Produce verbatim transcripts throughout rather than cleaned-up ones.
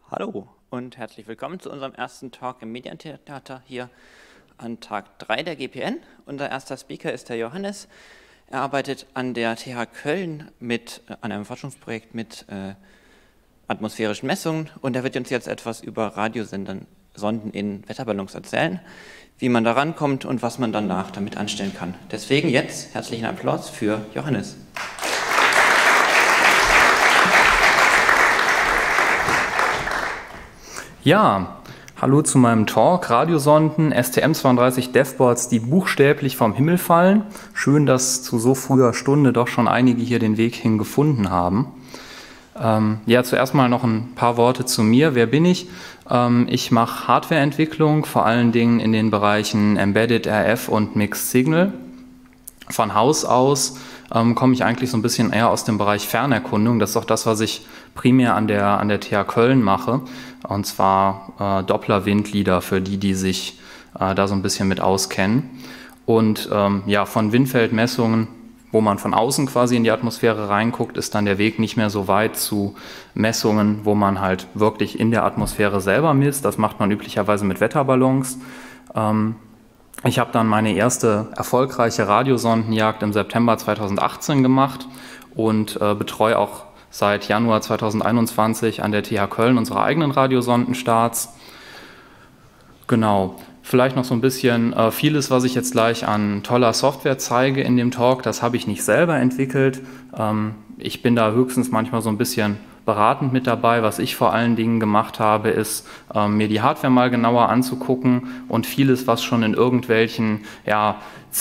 Hallo und herzlich willkommen zu unserem ersten Talk im Medientheater hier an Tag drei der G P N. Unser erster Speaker ist der Johannes. Er arbeitet an der T H Köln mit, äh, an einem Forschungsprojekt mit äh, atmosphärischen Messungen und er wird uns jetzt etwas über Radiosonden in Wetterballons erzählen, wie man da rankommt und was man danach damit anstellen kann. Deswegen jetzt herzlichen Applaus für Johannes. Ja, hallo zu meinem Talk, Radiosonden, S T M zweiunddreißig Devboards, die buchstäblich vom Himmel fallen. Schön, dass zu so früher Stunde doch schon einige hier den Weg hin gefunden haben. Ähm, ja, zuerst mal noch ein paar Worte zu mir. Wer bin ich? Ähm, ich mache Hardwareentwicklung, vor allen Dingen in den Bereichen Embedded R F und Mixed Signal. Von Haus aus ähm, komme ich eigentlich so ein bisschen eher aus dem Bereich Fernerkundung. Das ist auch das, was ich primär an der, an der T H Köln mache. Und zwar äh, Doppler-Windlieder für die, die sich äh, da so ein bisschen mit auskennen. Und ähm, ja, von Windfeldmessungen, wo man von außen quasi in die Atmosphäre reinguckt, ist dann der Weg nicht mehr so weit zu Messungen, wo man halt wirklich in der Atmosphäre selber misst. Das macht man üblicherweise mit Wetterballons. Ähm, Ich habe dann meine erste erfolgreiche Radiosondenjagd im September zweitausendachtzehn gemacht und äh, betreue auch seit Januar zweitausendeinundzwanzig an der T H Köln unsere eigenen Radiosondenstarts. Genau, vielleicht noch so ein bisschen äh, vieles, was ich jetzt gleich an toller Software zeige in dem Talk, das habe ich nicht selber entwickelt. Ähm, ich bin da höchstens manchmal so ein bisschen beratend mit dabei. Was ich vor allen Dingen gemacht habe, ist, ähm, mir die Hardware mal genauer anzugucken und vieles, was schon in irgendwelchen ja,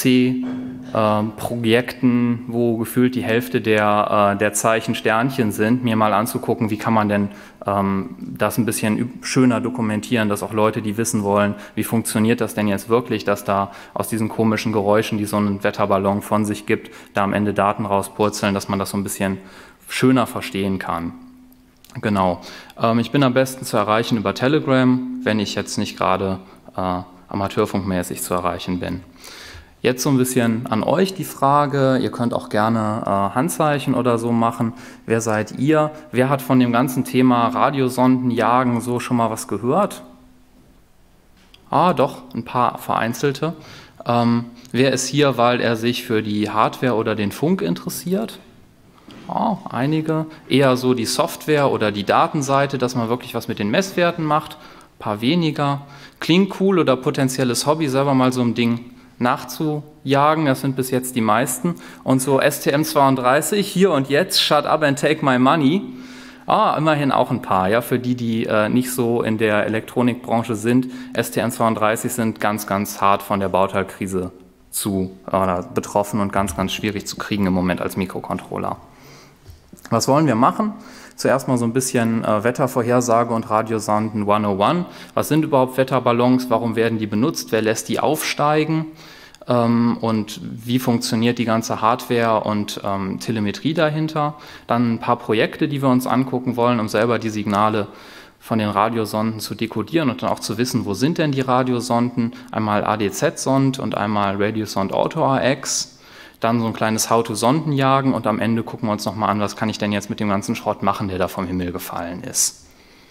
C-Projekten, äh, wo gefühlt die Hälfte der, äh, der Zeichen Sternchen sind, mir mal anzugucken, wie kann man denn ähm, das ein bisschen schöner dokumentieren, dass auch Leute, die wissen wollen, wie funktioniert das denn jetzt wirklich, dass da aus diesen komischen Geräuschen, die so ein Wetterballon von sich gibt, da am Ende Daten rauspurzeln, dass man das so ein bisschen schöner verstehen kann. Genau. Ähm, ich bin am besten zu erreichen über Telegram, wenn ich jetzt nicht gerade äh, amateurfunkmäßig zu erreichen bin. Jetzt so ein bisschen an euch die Frage, ihr könnt auch gerne äh, Handzeichen oder so machen. Wer seid ihr? Wer hat von dem ganzen Thema Radiosondenjagen so schon mal was gehört? Ah, doch, ein paar vereinzelte. Ähm, wer ist hier, weil er sich für die Hardware oder den Funk interessiert? Oh, einige, eher so die Software oder die Datenseite, dass man wirklich was mit den Messwerten macht, ein paar weniger. Klingt cool oder potenzielles Hobby, selber mal so ein Ding nachzujagen, das sind bis jetzt die meisten. Und so S T M zweiunddreißig, hier und jetzt, shut up and take my money. Ah, immerhin auch ein paar, ja, für die, die äh, nicht so in der Elektronikbranche sind. S T M zweiunddreißig sind ganz, ganz hart von der Bauteilkrise zu, oder betroffen und ganz, ganz schwierig zu kriegen im Moment als Mikrocontroller. Was wollen wir machen? Zuerst mal so ein bisschen äh, Wettervorhersage und Radiosonden hundertundeins. Was sind überhaupt Wetterballons? Warum werden die benutzt? Wer lässt die aufsteigen? Ähm, und wie funktioniert die ganze Hardware und ähm, Telemetrie dahinter? Dann ein paar Projekte, die wir uns angucken wollen, um selber die Signale von den Radiosonden zu dekodieren und dann auch zu wissen, wo sind denn die Radiosonden? Einmal A D Z-Sond und einmal Radiosonde Auto R X. Dann so ein kleines How-to-Sondenjagen und am Ende gucken wir uns nochmal an, was kann ich denn jetzt mit dem ganzen Schrott machen, der da vom Himmel gefallen ist.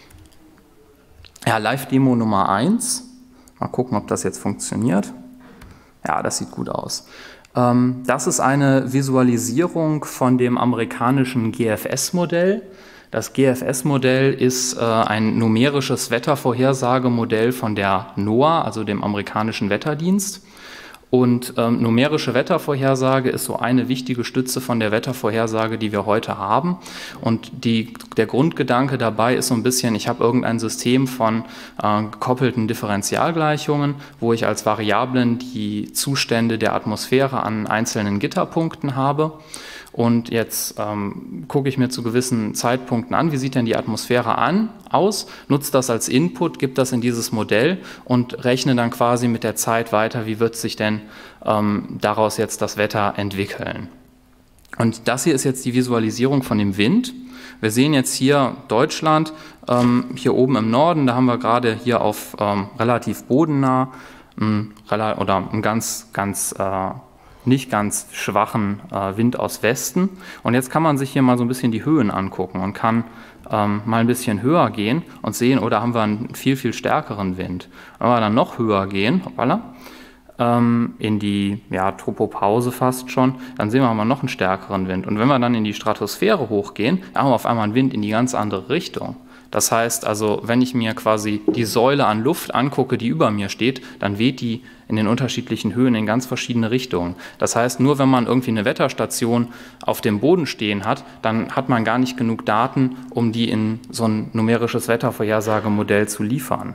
Ja, Live-Demo Nummer eins. Mal gucken, ob das jetzt funktioniert. Ja, das sieht gut aus. Ähm, das ist eine Visualisierung von dem amerikanischen G F S-Modell. Das G F S-Modell ist äh, ein numerisches Wettervorhersagemodell von der NOAA, also dem amerikanischen Wetterdienst. Und ähm, numerische Wettervorhersage ist so eine wichtige Stütze von der Wettervorhersage, die wir heute haben. Und die, der Grundgedanke dabei ist so ein bisschen, ich habe irgendein System von äh, gekoppelten Differentialgleichungen, wo ich als Variablen die Zustände der Atmosphäre an einzelnen Gitterpunkten habe. Und jetzt ähm, gucke ich mir zu gewissen Zeitpunkten an, wie sieht denn die Atmosphäre an, aus, nutze das als Input, gebe das in dieses Modell und rechne dann quasi mit der Zeit weiter, wie wird sich denn ähm, daraus jetzt das Wetter entwickeln. Und das hier ist jetzt die Visualisierung von dem Wind. Wir sehen jetzt hier Deutschland, ähm, hier oben im Norden, da haben wir gerade hier auf ähm, relativ bodennah ähm, oder ein ganz, ganz äh, nicht ganz schwachen äh, Wind aus Westen. Und jetzt kann man sich hier mal so ein bisschen die Höhen angucken und kann ähm, mal ein bisschen höher gehen und sehen, oder haben wir einen viel, viel stärkeren Wind. Wenn wir dann noch höher gehen, hoppala, ähm, in die ja, Tropopause fast schon, dann sehen wir mal noch einen stärkeren Wind. Und wenn wir dann in die Stratosphäre hochgehen, dann haben wir auf einmal einen Wind in die ganz andere Richtung. Das heißt also, wenn ich mir quasi die Säule an Luft angucke, die über mir steht, dann weht die in den unterschiedlichen Höhen in ganz verschiedene Richtungen. Das heißt, nur wenn man irgendwie eine Wetterstation auf dem Boden stehen hat, dann hat man gar nicht genug Daten, um die in so ein numerisches Wettervorhersagemodell zu liefern.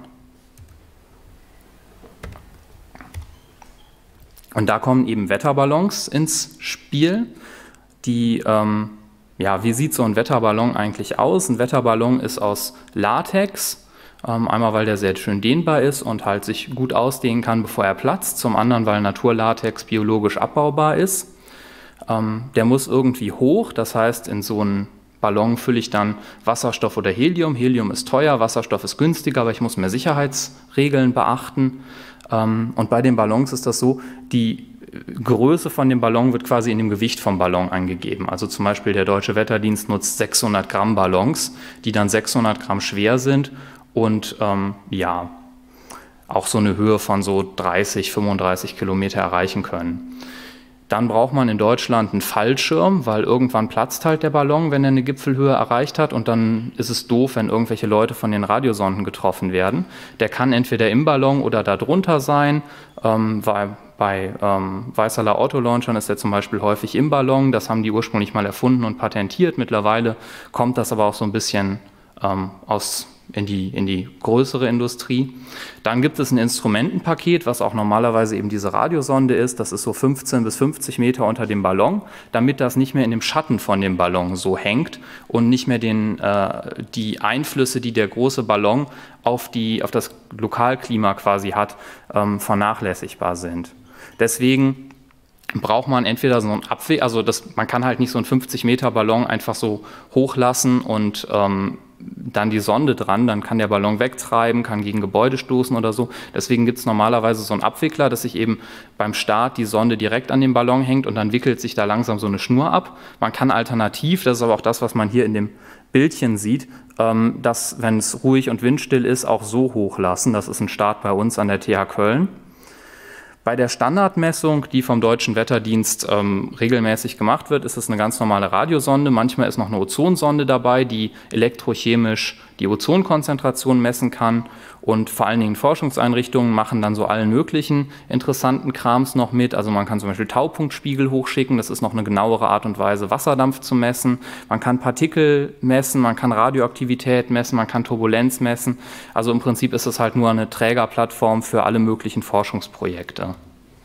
Und da kommen eben Wetterballons ins Spiel, die... Ähm, Ja, wie sieht so ein Wetterballon eigentlich aus? Ein Wetterballon ist aus Latex, ähm, einmal weil der sehr schön dehnbar ist und halt sich gut ausdehnen kann, bevor er platzt, zum anderen, weil Naturlatex biologisch abbaubar ist. Ähm, der muss irgendwie hoch, das heißt, in so einen Ballon fülle ich dann Wasserstoff oder Helium. Helium ist teuer, Wasserstoff ist günstiger, aber ich muss mehr Sicherheitsregeln beachten. Ähm, und bei den Ballons ist das so, die Größe von dem Ballon wird quasi in dem Gewicht vom Ballon angegeben. Also zum Beispiel der Deutsche Wetterdienst nutzt sechshundert Gramm Ballons, die dann sechshundert Gramm schwer sind und ähm, ja, auch so eine Höhe von so dreißig, fünfunddreißig Kilometer erreichen können. Dann braucht man in Deutschland einen Fallschirm, weil irgendwann platzt halt der Ballon, wenn er eine Gipfelhöhe erreicht hat, und dann ist es doof, wenn irgendwelche Leute von den Radiosonden getroffen werden. Der kann entweder im Ballon oder da drunter sein, ähm, weil bei ähm, Vaisala Autolaunchern ist er zum Beispiel häufig im Ballon, das haben die ursprünglich mal erfunden und patentiert. Mittlerweile kommt das aber auch so ein bisschen ähm, aus in die, in die größere Industrie. Dann gibt es ein Instrumentenpaket, was auch normalerweise eben diese Radiosonde ist. Das ist so fünfzehn bis fünfzig Meter unter dem Ballon, damit das nicht mehr in dem Schatten von dem Ballon so hängt und nicht mehr den, äh, die Einflüsse, die der große Ballon auf, die, auf das Lokalklima quasi hat, ähm, vernachlässigbar sind. Deswegen braucht man entweder so einen Abweg, also das, man kann halt nicht so einen fünfzig Meter Ballon einfach so hochlassen und ähm, dann die Sonde dran, dann kann der Ballon wegtreiben, kann gegen Gebäude stoßen oder so. Deswegen gibt es normalerweise so einen Abwickler, dass sich eben beim Start die Sonde direkt an den Ballon hängt und dann wickelt sich da langsam so eine Schnur ab. Man kann alternativ, das ist aber auch das, was man hier in dem Bildchen sieht, ähm, dass, wenn es ruhig und windstill ist, auch so hochlassen. Das ist ein Start bei uns an der T H Köln. Bei der Standardmessung, die vom Deutschen Wetterdienst ähm, regelmäßig gemacht wird, ist es eine ganz normale Radiosonde. Manchmal ist noch eine Ozonsonde dabei, die elektrochemisch die Ozonkonzentration messen kann. Und vor allen Dingen Forschungseinrichtungen machen dann so allen möglichen interessanten Krams noch mit. Also man kann zum Beispiel Taupunktspiegel hochschicken. Das ist noch eine genauere Art und Weise, Wasserdampf zu messen. Man kann Partikel messen, man kann Radioaktivität messen, man kann Turbulenz messen. Also im Prinzip ist es halt nur eine Trägerplattform für alle möglichen Forschungsprojekte.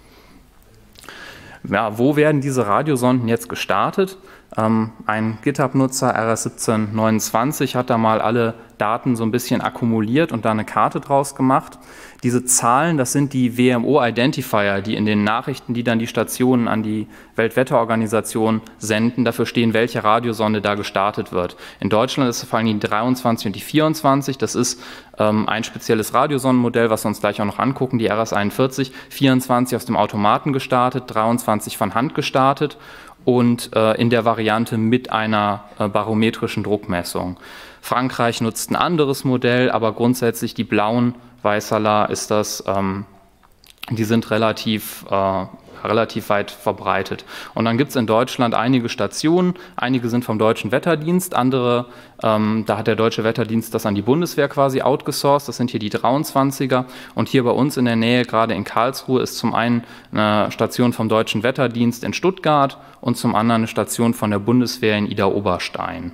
Ja, wo werden diese Radiosonden jetzt gestartet? Ähm, ein GitHub-Nutzer, R S siebzehn neunundzwanzig, hat da mal alle Daten so ein bisschen akkumuliert und da eine Karte draus gemacht. Diese Zahlen, das sind die W M O-Identifier, die in den Nachrichten, die dann die Stationen an die Weltwetterorganisation senden, dafür stehen, welche Radiosonde da gestartet wird. In Deutschland ist es vor allem die dreiundzwanzig und die vierundzwanzig. Das ist ähm, ein spezielles Radiosondenmodell, was wir uns gleich auch noch angucken, die R S einundvierzig. vierundzwanzig aus dem Automaten gestartet, dreiundzwanzig von Hand gestartet und äh, in der Variante mit einer äh, barometrischen Druckmessung. Frankreich nutzt ein anderes Modell, aber grundsätzlich die blauen Vaisala ist das, ähm, die sind relativ, äh, relativ weit verbreitet. Und dann gibt es in Deutschland einige Stationen, einige sind vom Deutschen Wetterdienst, andere, ähm, da hat der Deutsche Wetterdienst das an die Bundeswehr quasi outgesourced, das sind hier die dreiundzwanziger. Und hier bei uns in der Nähe, gerade in Karlsruhe, ist zum einen eine Station vom Deutschen Wetterdienst in Stuttgart und zum anderen eine Station von der Bundeswehr in Idar-Oberstein.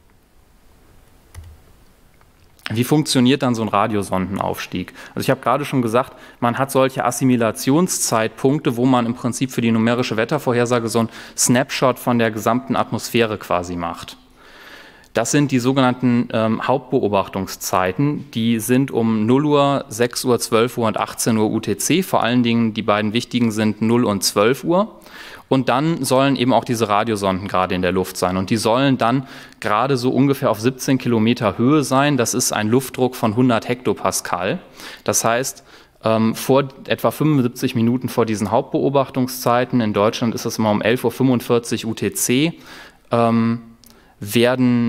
Wie funktioniert dann so ein Radiosondenaufstieg? Also ich habe gerade schon gesagt, man hat solche Assimilationszeitpunkte, wo man im Prinzip für die numerische Wettervorhersage so ein Snapshot von der gesamten Atmosphäre quasi macht. Das sind die sogenannten ähm, Hauptbeobachtungszeiten. Die sind um null Uhr, sechs Uhr, zwölf Uhr und achtzehn Uhr U T C. Vor allen Dingen die beiden wichtigen sind null und zwölf Uhr. Und dann sollen eben auch diese Radiosonden gerade in der Luft sein. Und die sollen dann gerade so ungefähr auf siebzehn Kilometer Höhe sein. Das ist ein Luftdruck von hundert Hektopascal. Das heißt, ähm, vor etwa fünfundsiebzig Minuten vor diesen Hauptbeobachtungszeiten, in Deutschland ist es immer um elf Uhr fünfundvierzig U T C, ähm, werden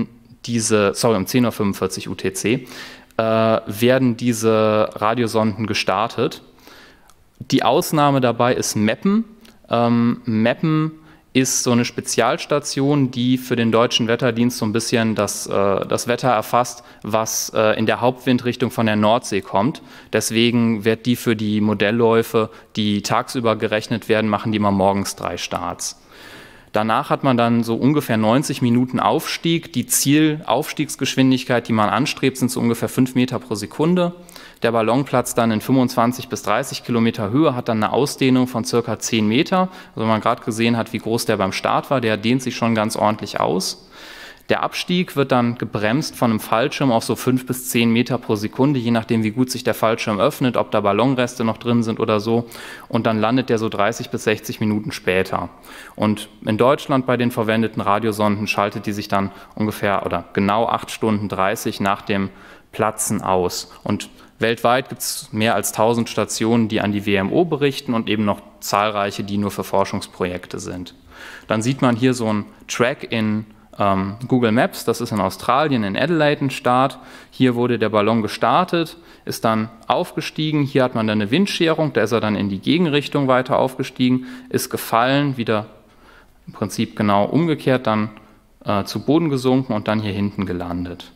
diese, sorry, um zehn Uhr fünfundvierzig U T C, äh, werden diese Radiosonden gestartet. Die Ausnahme dabei ist Meppen. Ähm, Meppen ist so eine Spezialstation, die für den Deutschen Wetterdienst so ein bisschen das, äh, das Wetter erfasst, was äh, in der Hauptwindrichtung von der Nordsee kommt. Deswegen wird die für die Modellläufe, die tagsüber gerechnet werden, machen die immer morgens drei Starts. Danach hat man dann so ungefähr neunzig Minuten Aufstieg. Die Zielaufstiegsgeschwindigkeit, die man anstrebt, sind so ungefähr fünf Meter pro Sekunde. Der Ballon platzt dann in fünfundzwanzig bis dreißig Kilometer Höhe, hat dann eine Ausdehnung von circa zehn Meter. Also wenn man gerade gesehen hat, wie groß der beim Start war, der dehnt sich schon ganz ordentlich aus. Der Abstieg wird dann gebremst von einem Fallschirm auf so fünf bis zehn Meter pro Sekunde, je nachdem, wie gut sich der Fallschirm öffnet, ob da Ballonreste noch drin sind oder so. Und dann landet der so dreißig bis sechzig Minuten später. Und in Deutschland bei den verwendeten Radiosonden schaltet die sich dann ungefähr oder genau acht Stunden dreißig nach dem Platzen aus. Und weltweit gibt es mehr als tausend Stationen, die an die W M O berichten und eben noch zahlreiche, die nur für Forschungsprojekte sind. Dann sieht man hier so einen Track in ähm, Google Maps, das ist in Australien, in Adelaide ein Start. Hier wurde der Ballon gestartet, ist dann aufgestiegen, hier hat man dann eine Windscherung, da ist er dann in die Gegenrichtung weiter aufgestiegen, ist gefallen, wieder im Prinzip genau umgekehrt, dann äh, zu Boden gesunken und dann hier hinten gelandet.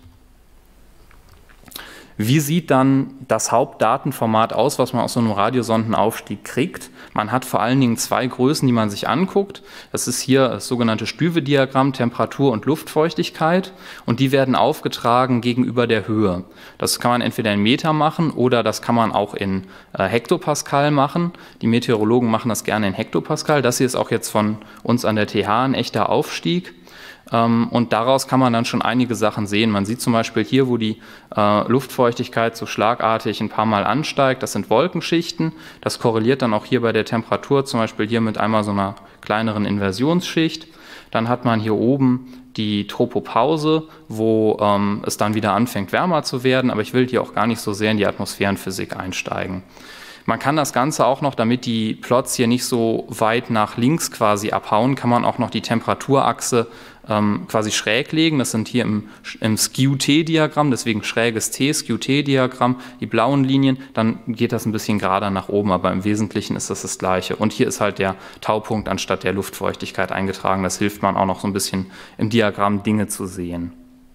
Wie sieht dann das Hauptdatenformat aus, was man aus so einem Radiosondenaufstieg kriegt? Man hat vor allen Dingen zwei Größen, die man sich anguckt. Das ist hier das sogenannte Stüve-Diagramm, Temperatur und Luftfeuchtigkeit. Und die werden aufgetragen gegenüber der Höhe. Das kann man entweder in Meter machen oder das kann man auch in äh, Hektopascal machen. Die Meteorologen machen das gerne in Hektopascal. Das hier ist auch jetzt von uns an der T H ein echter Aufstieg. Und daraus kann man dann schon einige Sachen sehen. Man sieht zum Beispiel hier, wo die äh, Luftfeuchtigkeit so schlagartig ein paar Mal ansteigt, das sind Wolkenschichten. Das korreliert dann auch hier bei der Temperatur, zum Beispiel hier mit einmal so einer kleineren Inversionsschicht. Dann hat man hier oben die Tropopause, wo ähm, es dann wieder anfängt wärmer zu werden, aber ich will hier auch gar nicht so sehr in die Atmosphärenphysik einsteigen. Man kann das Ganze auch noch, damit die Plots hier nicht so weit nach links quasi abhauen, kann man auch noch die Temperaturachse ähm, quasi schräg legen. Das sind hier im, im Skew-T-Diagramm, deswegen schräges T, Skew-T-Diagramm, die blauen Linien, dann geht das ein bisschen gerader nach oben, aber im Wesentlichen ist das das Gleiche. Und hier ist halt der Taupunkt anstatt der Luftfeuchtigkeit eingetragen. Das hilft man auch noch so ein bisschen im Diagramm Dinge zu sehen.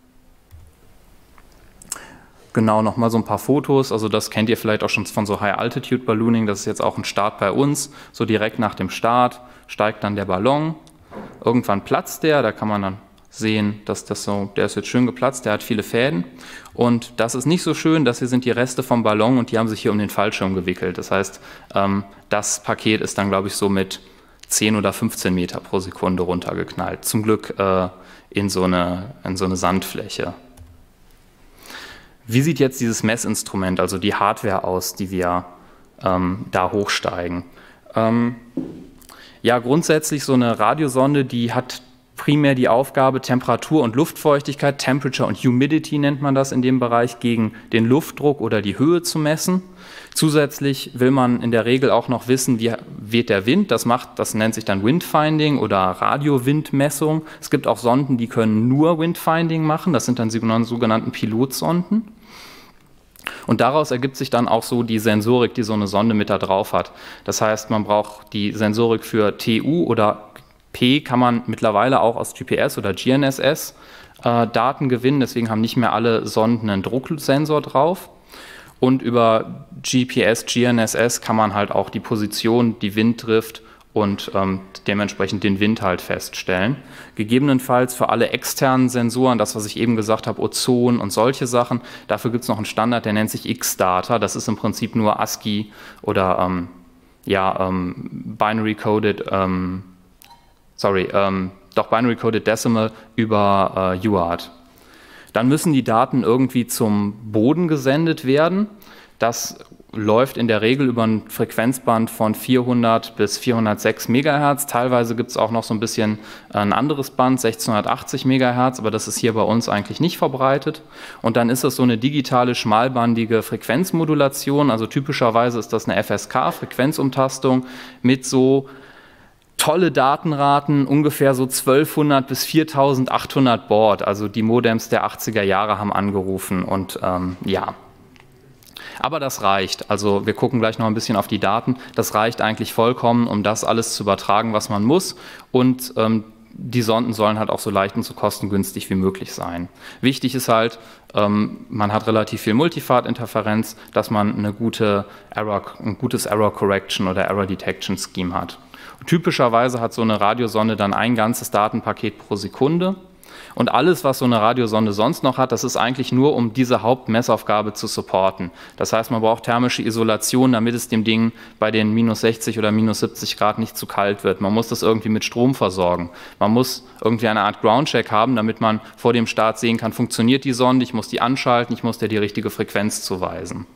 Genau, nochmal so ein paar Fotos, also das kennt ihr vielleicht auch schon von so High-Altitude-Ballooning, das ist jetzt auch ein Start bei uns, so direkt nach dem Start steigt dann der Ballon, irgendwann platzt der, da kann man dann sehen, dass das so, der ist jetzt schön geplatzt, der hat viele Fäden und das ist nicht so schön, das hier sind die Reste vom Ballon und die haben sich hier um den Fallschirm gewickelt, das heißt, ähm, das Paket ist dann, glaube ich, so mit zehn oder fünfzehn Meter pro Sekunde runtergeknallt, zum Glück äh, in so eine, in so eine Sandfläche. Wie sieht jetzt dieses Messinstrument, also die Hardware aus, die wir ähm, da hochsteigen? Ähm, ja, grundsätzlich so eine Radiosonde, die hat primär die Aufgabe, Temperatur und Luftfeuchtigkeit, Temperature und Humidity nennt man das in dem Bereich, gegen den Luftdruck oder die Höhe zu messen. Zusätzlich will man in der Regel auch noch wissen, wie weht der Wind. Das macht, das nennt sich dann Windfinding oder Radiowindmessung. Es gibt auch Sonden, die können nur Windfinding machen. Das sind dann die sogenannten Pilotsonden. Und daraus ergibt sich dann auch so die Sensorik, die so eine Sonde mit da drauf hat. Das heißt, man braucht die Sensorik für T U oder P, kann man mittlerweile auch aus G P S oder G N S S äh, Daten gewinnen. Deswegen haben nicht mehr alle Sonden einen Drucksensor drauf. Und über G P S, G N S S kann man halt auch die Position, die Wind trifft und ähm, dementsprechend den Wind halt feststellen. Gegebenenfalls für alle externen Sensoren, das was ich eben gesagt habe, Ozon und solche Sachen, dafür gibt es noch einen Standard, der nennt sich X-Data. Das ist im Prinzip nur ASCII oder ähm, ja, ähm, Binary Coded, ähm, sorry, ähm, doch Binary Coded Decimal über äh, U A R T. Dann müssen die Daten irgendwie zum Boden gesendet werden. Das läuft in der Regel über ein Frequenzband von vierhundert bis vierhundertsechs Megahertz. Teilweise gibt es auch noch so ein bisschen ein anderes Band, sechzehnhundertachtzig Megahertz, aber das ist hier bei uns eigentlich nicht verbreitet. Und dann ist es so eine digitale, schmalbandige Frequenzmodulation. Also typischerweise ist das eine F S K, Frequenzumtastung, mit so tolle Datenraten, ungefähr so zwölfhundert bis viertausendachthundert Baud, also die Modems der achtziger Jahre haben angerufen und ähm, ja. Aber das reicht, also wir gucken gleich noch ein bisschen auf die Daten, das reicht eigentlich vollkommen, um das alles zu übertragen, was man muss und ähm, die Sonden sollen halt auch so leicht und so kostengünstig wie möglich sein. Wichtig ist halt, ähm, man hat relativ viel Multifart-Interferenz, dass man eine gute Error, ein gutes Error Correction oder Error Detection Scheme hat. Und typischerweise hat so eine Radiosonde dann ein ganzes Datenpaket pro Sekunde. Und alles, was so eine Radiosonde sonst noch hat, das ist eigentlich nur, um diese Hauptmessaufgabe zu supporten. Das heißt, man braucht thermische Isolation, damit es dem Ding bei den minus sechzig oder minus siebzig Grad nicht zu kalt wird. Man muss das irgendwie mit Strom versorgen. Man muss irgendwie eine Art Groundcheck haben, damit man vor dem Start sehen kann, funktioniert die Sonde, ich muss die anschalten, ich muss der die richtige Frequenz zuweisen.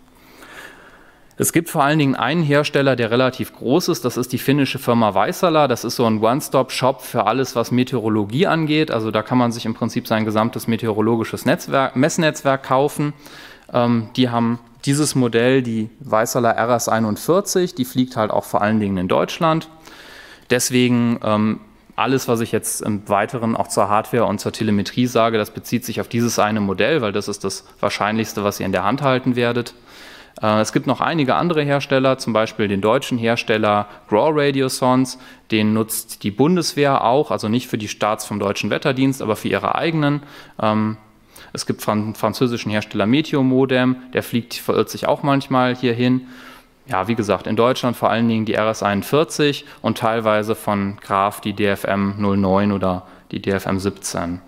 Es gibt vor allen Dingen einen Hersteller, der relativ groß ist, das ist die finnische Firma Vaisala. Das ist so ein One-Stop-Shop für alles, was Meteorologie angeht. Also da kann man sich im Prinzip sein gesamtes meteorologisches Netzwerk, Messnetzwerk kaufen. Ähm, die haben dieses Modell, die Vaisala R S einundvierzig, die fliegt halt auch vor allen Dingen in Deutschland. Deswegen ähm, alles, was ich jetzt im Weiteren auch zur Hardware und zur Telemetrie sage, das bezieht sich auf dieses eine Modell, weil das ist das Wahrscheinlichste, was ihr in der Hand halten werdet. Es gibt noch einige andere Hersteller, zum Beispiel den deutschen Hersteller Grow Radiosondes, den nutzt die Bundeswehr auch, also nicht für die Starts vom Deutschen Wetterdienst, aber für ihre eigenen. Es gibt einen französischen Hersteller Meteomodem, der fliegt, verirrt sich auch manchmal hierhin. Ja, wie gesagt, in Deutschland vor allen Dingen die R S einundvierzig und teilweise von Graf die D F M null neun oder die D F M siebzehn.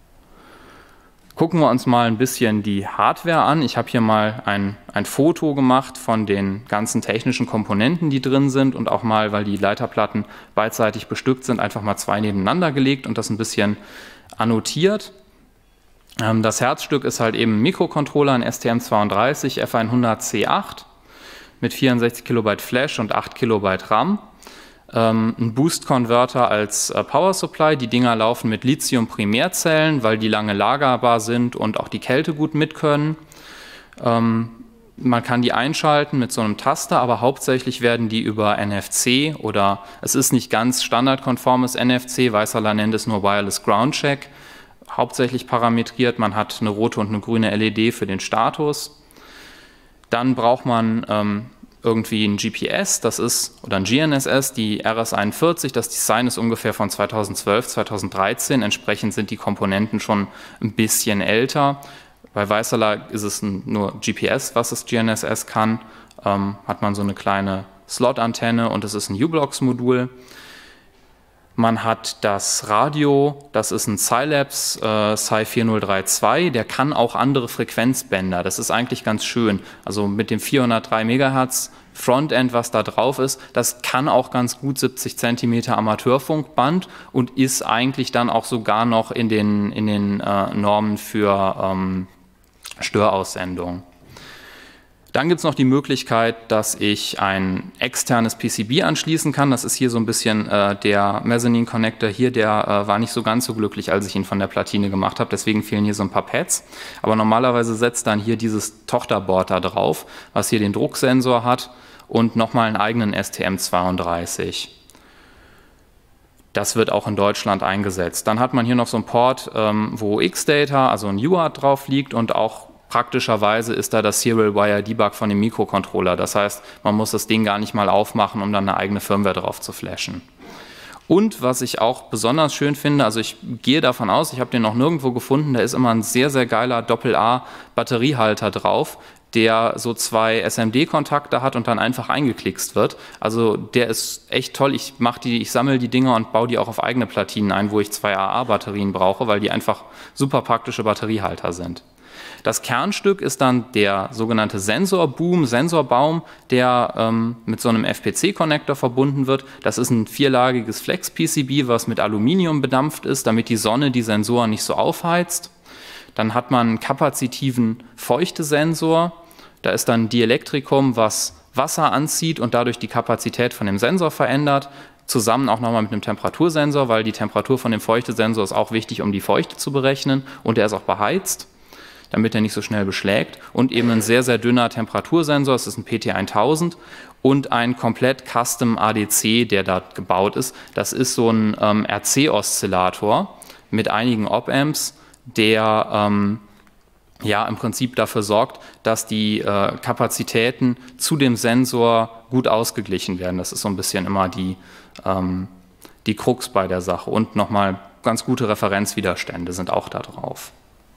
Gucken wir uns mal ein bisschen die Hardware an. Ich habe hier mal ein, ein Foto gemacht von den ganzen technischen Komponenten, die drin sind und auch mal, weil die Leiterplatten beidseitig bestückt sind, einfach mal zwei nebeneinander gelegt und das ein bisschen annotiert. Ähm, das Herzstück ist halt eben ein Mikrocontroller, ein S T M zweiunddreißig F hundert C acht mit vierundsechzig Kilobyte Flash und acht Kilobyte RAM. Ähm, ein Boost-Converter als äh, Power Supply. Die Dinger laufen mit Lithium-Primärzellen, weil die lange lagerbar sind und auch die Kälte gut mitkönnen. Ähm, man kann die einschalten mit so einem Taster, aber hauptsächlich werden die über N F C oder es ist nicht ganz standardkonformes N F C, Vaisala nennt es nur Wireless Ground Check, hauptsächlich parametriert. Man hat eine rote und eine grüne L E D für den Status. Dann braucht man ähm, irgendwie ein G P S, das ist, oder ein G N S S, die R S einundvierzig, das Design ist ungefähr von zweitausendzwölf, zweitausenddreizehn, entsprechend sind die Komponenten schon ein bisschen älter. Bei Vaisala ist es nur G P S, was das G N S S kann, ähm, hat man so eine kleine Slot-Antenne und es ist ein U-Blocks-Modul. Man hat das Radio, das ist ein Scilabs äh, S C I vier null drei zwei, der kann auch andere Frequenzbänder, das ist eigentlich ganz schön. Also mit dem vierhundertdrei Megahertz Frontend, was da drauf ist, das kann auch ganz gut siebzig Zentimeter Amateurfunkband und ist eigentlich dann auch sogar noch in den, in den äh, Normen für ähm, Störaussendung. Dann gibt es noch die Möglichkeit, dass ich ein externes P C B anschließen kann. Das ist hier so ein bisschen äh, der Mezzanine Connector hier, der äh, war nicht so ganz so glücklich, als ich ihn von der Platine gemacht habe. Deswegen fehlen hier so ein paar Pads. Aber normalerweise setzt dann hier dieses Tochterboard da drauf, was hier den Drucksensor hat und nochmal einen eigenen S T M zweiunddreißig. Das wird auch in Deutschland eingesetzt. Dann hat man hier noch so einen Port, ähm, wo X-Data, also ein U A R T drauf liegt und auch praktischerweise ist da das Serial Wire Debug von dem Mikrocontroller. Das heißt, man muss das Ding gar nicht mal aufmachen, um dann eine eigene Firmware drauf zu flashen. Und was ich auch besonders schön finde, also ich gehe davon aus, ich habe den noch nirgendwo gefunden, da ist immer ein sehr, sehr geiler Doppel-A-Batteriehalter drauf, der so zwei S M D-Kontakte hat und dann einfach eingeklickst wird. Also der ist echt toll. Ich mache die, ich sammle die Dinger und baue die auch auf eigene Platinen ein, wo ich zwei A A-Batterien brauche, weil die einfach super praktische Batteriehalter sind. Das Kernstück ist dann der sogenannte Sensorboom, Sensorbaum, der ähm, mit so einem F P C-Connector verbunden wird. Das ist ein vierlagiges Flex-P C B, was mit Aluminium bedampft ist, damit die Sonne die Sensoren nicht so aufheizt. Dann hat man einen kapazitiven Feuchtesensor. Da ist dann Dielektrikum, was Wasser anzieht und dadurch die Kapazität von dem Sensor verändert. Zusammen auch nochmal mit einem Temperatursensor, weil die Temperatur von dem Feuchtesensor ist auch wichtig, um die Feuchte zu berechnen und der ist auch beheizt. damit er nicht so schnell beschlägt, und eben ein sehr, sehr dünner Temperatursensor, das ist ein P T tausend, und ein komplett Custom A D C, der da gebaut ist. Das ist so ein ähm, R C-Oszillator mit einigen Op-Amps, der ähm, ja im Prinzip dafür sorgt, dass die äh, Kapazitäten zu dem Sensor gut ausgeglichen werden. Das ist so ein bisschen immer die, ähm, die Krux bei der Sache. Und nochmal ganz gute Referenzwiderstände sind auch da drauf.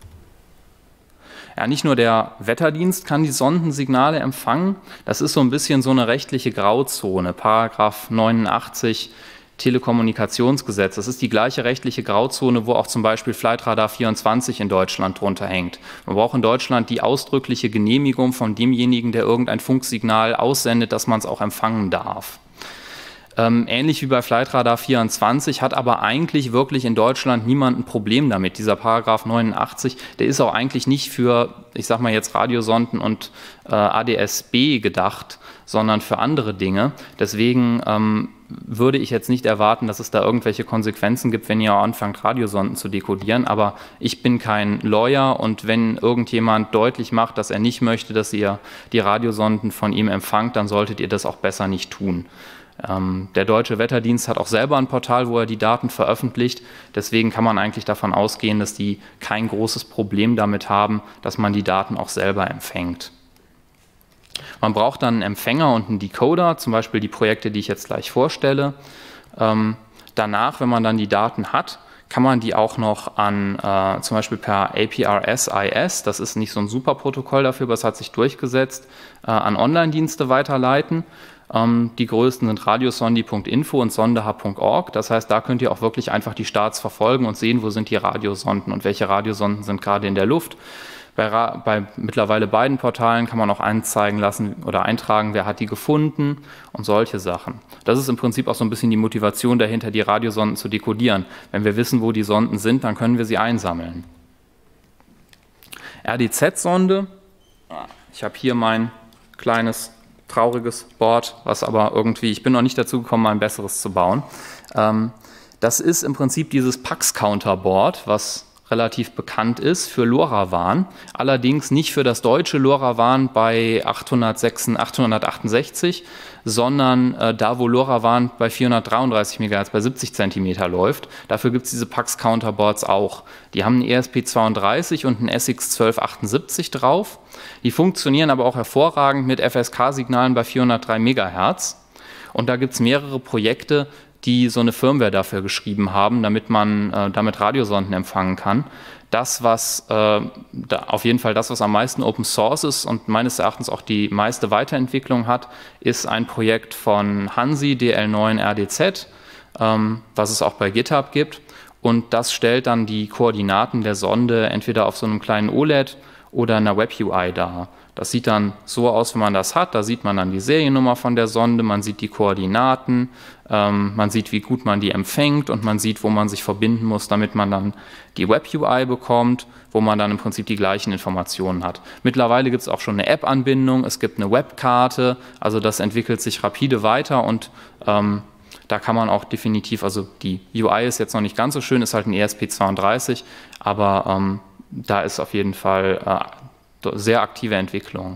Ja, nicht nur der Wetterdienst kann die Sondensignale empfangen, das ist so ein bisschen so eine rechtliche Grauzone, Paragraph neunundachtzig Telekommunikationsgesetz. Das ist die gleiche rechtliche Grauzone, wo auch zum Beispiel Flightradar vierundzwanzig in Deutschland drunter hängt. Man braucht in Deutschland die ausdrückliche Genehmigung von demjenigen, der irgendein Funksignal aussendet, dass man es auch empfangen darf. Ähm, ähnlich wie bei Flightradar vierundzwanzig hat aber eigentlich wirklich in Deutschland niemand ein Problem damit. Dieser Paragraph neunundachtzig, der ist auch eigentlich nicht für, ich sag mal jetzt Radiosonden und äh, A D S B gedacht, sondern für andere Dinge. Deswegen ähm, würde ich jetzt nicht erwarten, dass es da irgendwelche Konsequenzen gibt, wenn ihr anfangt, Radiosonden zu dekodieren. Aber ich bin kein Lawyer, und wenn irgendjemand deutlich macht, dass er nicht möchte, dass ihr die Radiosonden von ihm empfangt, dann solltet ihr das auch besser nicht tun. Ähm, der Deutsche Wetterdienst hat auch selber ein Portal, wo er die Daten veröffentlicht. Deswegen kann man eigentlich davon ausgehen, dass die kein großes Problem damit haben, dass man die Daten auch selber empfängt. Man braucht dann einen Empfänger und einen Decoder, zum Beispiel die Projekte, die ich jetzt gleich vorstelle. Ähm, danach, wenn man dann die Daten hat, kann man die auch noch an, äh, zum Beispiel per A P R S I S, das ist nicht so ein super Protokoll dafür, aber es hat sich durchgesetzt, äh, an Online-Dienste weiterleiten. Ähm, die größten sind radiosondi punkt info und sondehub punkt org. Das heißt, da könnt ihr auch wirklich einfach die Starts verfolgen und sehen, wo sind die Radiosonden und welche Radiosonden sind gerade in der Luft. Bei, bei mittlerweile beiden Portalen kann man auch anzeigen lassen oder eintragen, wer hat die gefunden und solche Sachen. Das ist im Prinzip auch so ein bisschen die Motivation dahinter, die Radiosonden zu dekodieren. Wenn wir wissen, wo die Sonden sind, dann können wir sie einsammeln. R D Z-Sonde. Ich habe hier mein kleines trauriges Board, was aber irgendwie, ich bin noch nicht dazu gekommen, mal ein besseres zu bauen. Ähm, das ist im Prinzip dieses Pax-Counter-Board, was relativ bekannt ist für LoRaWAN, allerdings nicht für das deutsche LoRaWAN bei achthundertachtundsechzig, sondern äh, da, wo LoRaWAN bei vierhundertdreiunddreißig Megahertz bei siebzig Zentimeter läuft. Dafür gibt es diese Pax-Counterboards auch. Die haben einen E S P zweiunddreißig und einen S X zwölf achtundsiebzig drauf. Die funktionieren aber auch hervorragend mit F S K-Signalen bei vierhundertdrei Megahertz. Und da gibt es mehrere Projekte, die so eine Firmware dafür geschrieben haben, damit man äh, damit Radiosonden empfangen kann. Das, was äh, da auf jeden Fall das, was am meisten Open Source ist und meines Erachtens auch die meiste Weiterentwicklung hat, ist ein Projekt von Hansi, D L neun R D Z, ähm, was es auch bei GitHub gibt. Und das stellt dann die Koordinaten der Sonde entweder auf so einem kleinen O L E D oder einer Web-U I dar. Das sieht dann so aus, wenn man das hat. Da sieht man dann die Seriennummer von der Sonde, man sieht die Koordinaten, ähm, man sieht, wie gut man die empfängt und man sieht, wo man sich verbinden muss, damit man dann die Web-U I bekommt, wo man dann im Prinzip die gleichen Informationen hat. Mittlerweile gibt es auch schon eine App-Anbindung, es gibt eine Webkarte, also das entwickelt sich rapide weiter und ähm, da kann man auch definitiv, also die U I ist jetzt noch nicht ganz so schön, ist halt ein E S P zweiunddreißig, aber ähm, da ist auf jeden Fall äh, sehr aktive Entwicklung.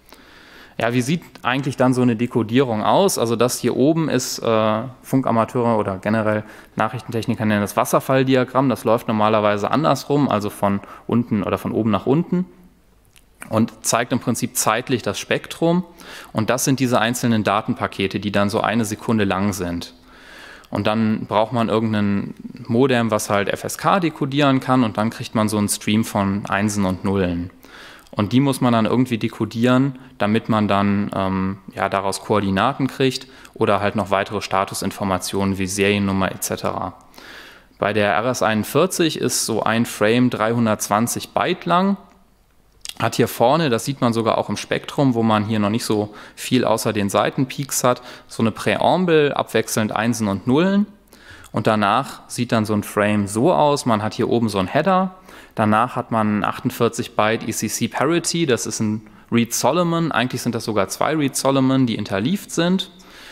Ja, wie sieht eigentlich dann so eine Dekodierung aus? Also das hier oben ist äh, Funkamateure oder generell Nachrichtentechniker nennen das Wasserfalldiagramm. Das läuft normalerweise andersrum, also von unten oder von oben nach unten und zeigt im Prinzip zeitlich das Spektrum. Und das sind diese einzelnen Datenpakete, die dann so eine Sekunde lang sind. Und dann braucht man irgendein Modem, was halt F S K dekodieren kann und dann kriegt man so einen Stream von Einsen und Nullen. Und die muss man dann irgendwie dekodieren, damit man dann ähm, ja, daraus Koordinaten kriegt oder halt noch weitere Statusinformationen wie Seriennummer et cetera. Bei der R S einundvierzig ist so ein Frame dreihundertzwanzig Byte lang. Hat hier vorne, das sieht man sogar auch im Spektrum, wo man hier noch nicht so viel außer den Seitenpeaks hat, so eine Präambel, abwechselnd Einsen und Nullen. Und danach sieht dann so ein Frame so aus, man hat hier oben so einen Header. Danach hat man achtundvierzig Byte E C C Parity, das ist ein Reed-Solomon, eigentlich sind das sogar zwei Reed-Solomon, die interleaved sind.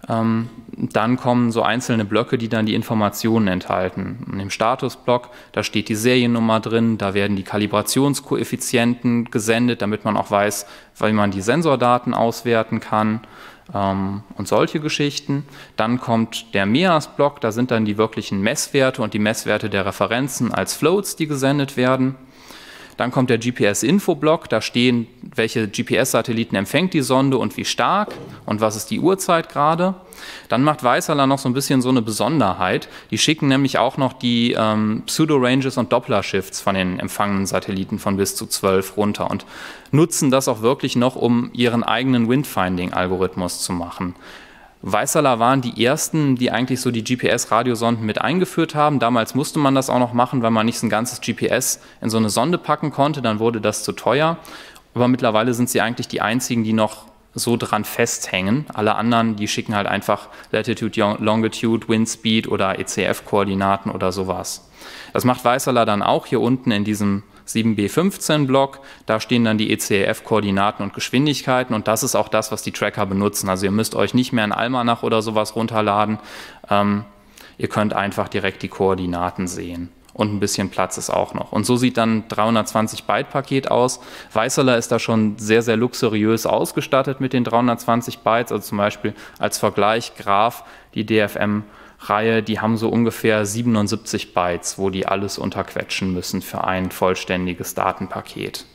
Ähm, dann kommen so einzelne Blöcke, die dann die Informationen enthalten. In dem Statusblock, da steht die Seriennummer drin, da werden die Kalibrationskoeffizienten gesendet, damit man auch weiß, wie man die Sensordaten auswerten kann ähm, und solche Geschichten. Dann kommt der M E A S-Block, da sind dann die wirklichen Messwerte und die Messwerte der Referenzen als Floats, die gesendet werden. Dann kommt der G P S-Info-Block, da stehen, welche G P S-Satelliten empfängt die Sonde und wie stark und was ist die Uhrzeit gerade. Dann macht Vaisala noch so ein bisschen so eine Besonderheit. Die schicken nämlich auch noch die ähm, Pseudo-Ranges und Doppler-Shifts von den empfangenen Satelliten von bis zu zwölf runter und nutzen das auch wirklich noch, um ihren eigenen Windfinding-Algorithmus zu machen. Vaisala waren die ersten, die eigentlich so die G P S-Radiosonden mit eingeführt haben. Damals musste man das auch noch machen, weil man nicht ein ganzes G P S in so eine Sonde packen konnte, dann wurde das zu teuer. Aber mittlerweile sind sie eigentlich die einzigen, die noch so dran festhängen. Alle anderen, die schicken halt einfach Latitude, Longitude, Wind Speed oder E C F-Koordinaten oder sowas. Das macht Vaisala dann auch hier unten in diesem sieben B fünfzehn Block, da stehen dann die E C F-Koordinaten und Geschwindigkeiten und das ist auch das, was die Tracker benutzen. Also ihr müsst euch nicht mehr ein Almanach oder sowas runterladen, ähm, ihr könnt einfach direkt die Koordinaten sehen und ein bisschen Platz ist auch noch. Und so sieht dann ein dreihundertzwanzig Byte Paket aus. Vaisala ist da schon sehr, sehr luxuriös ausgestattet mit den dreihundertzwanzig Bytes, also zum Beispiel als Vergleich Graph, die D F M Reihe, die haben so ungefähr siebenundsiebzig Bytes, wo die alles unterquetschen müssen für ein vollständiges Datenpaket.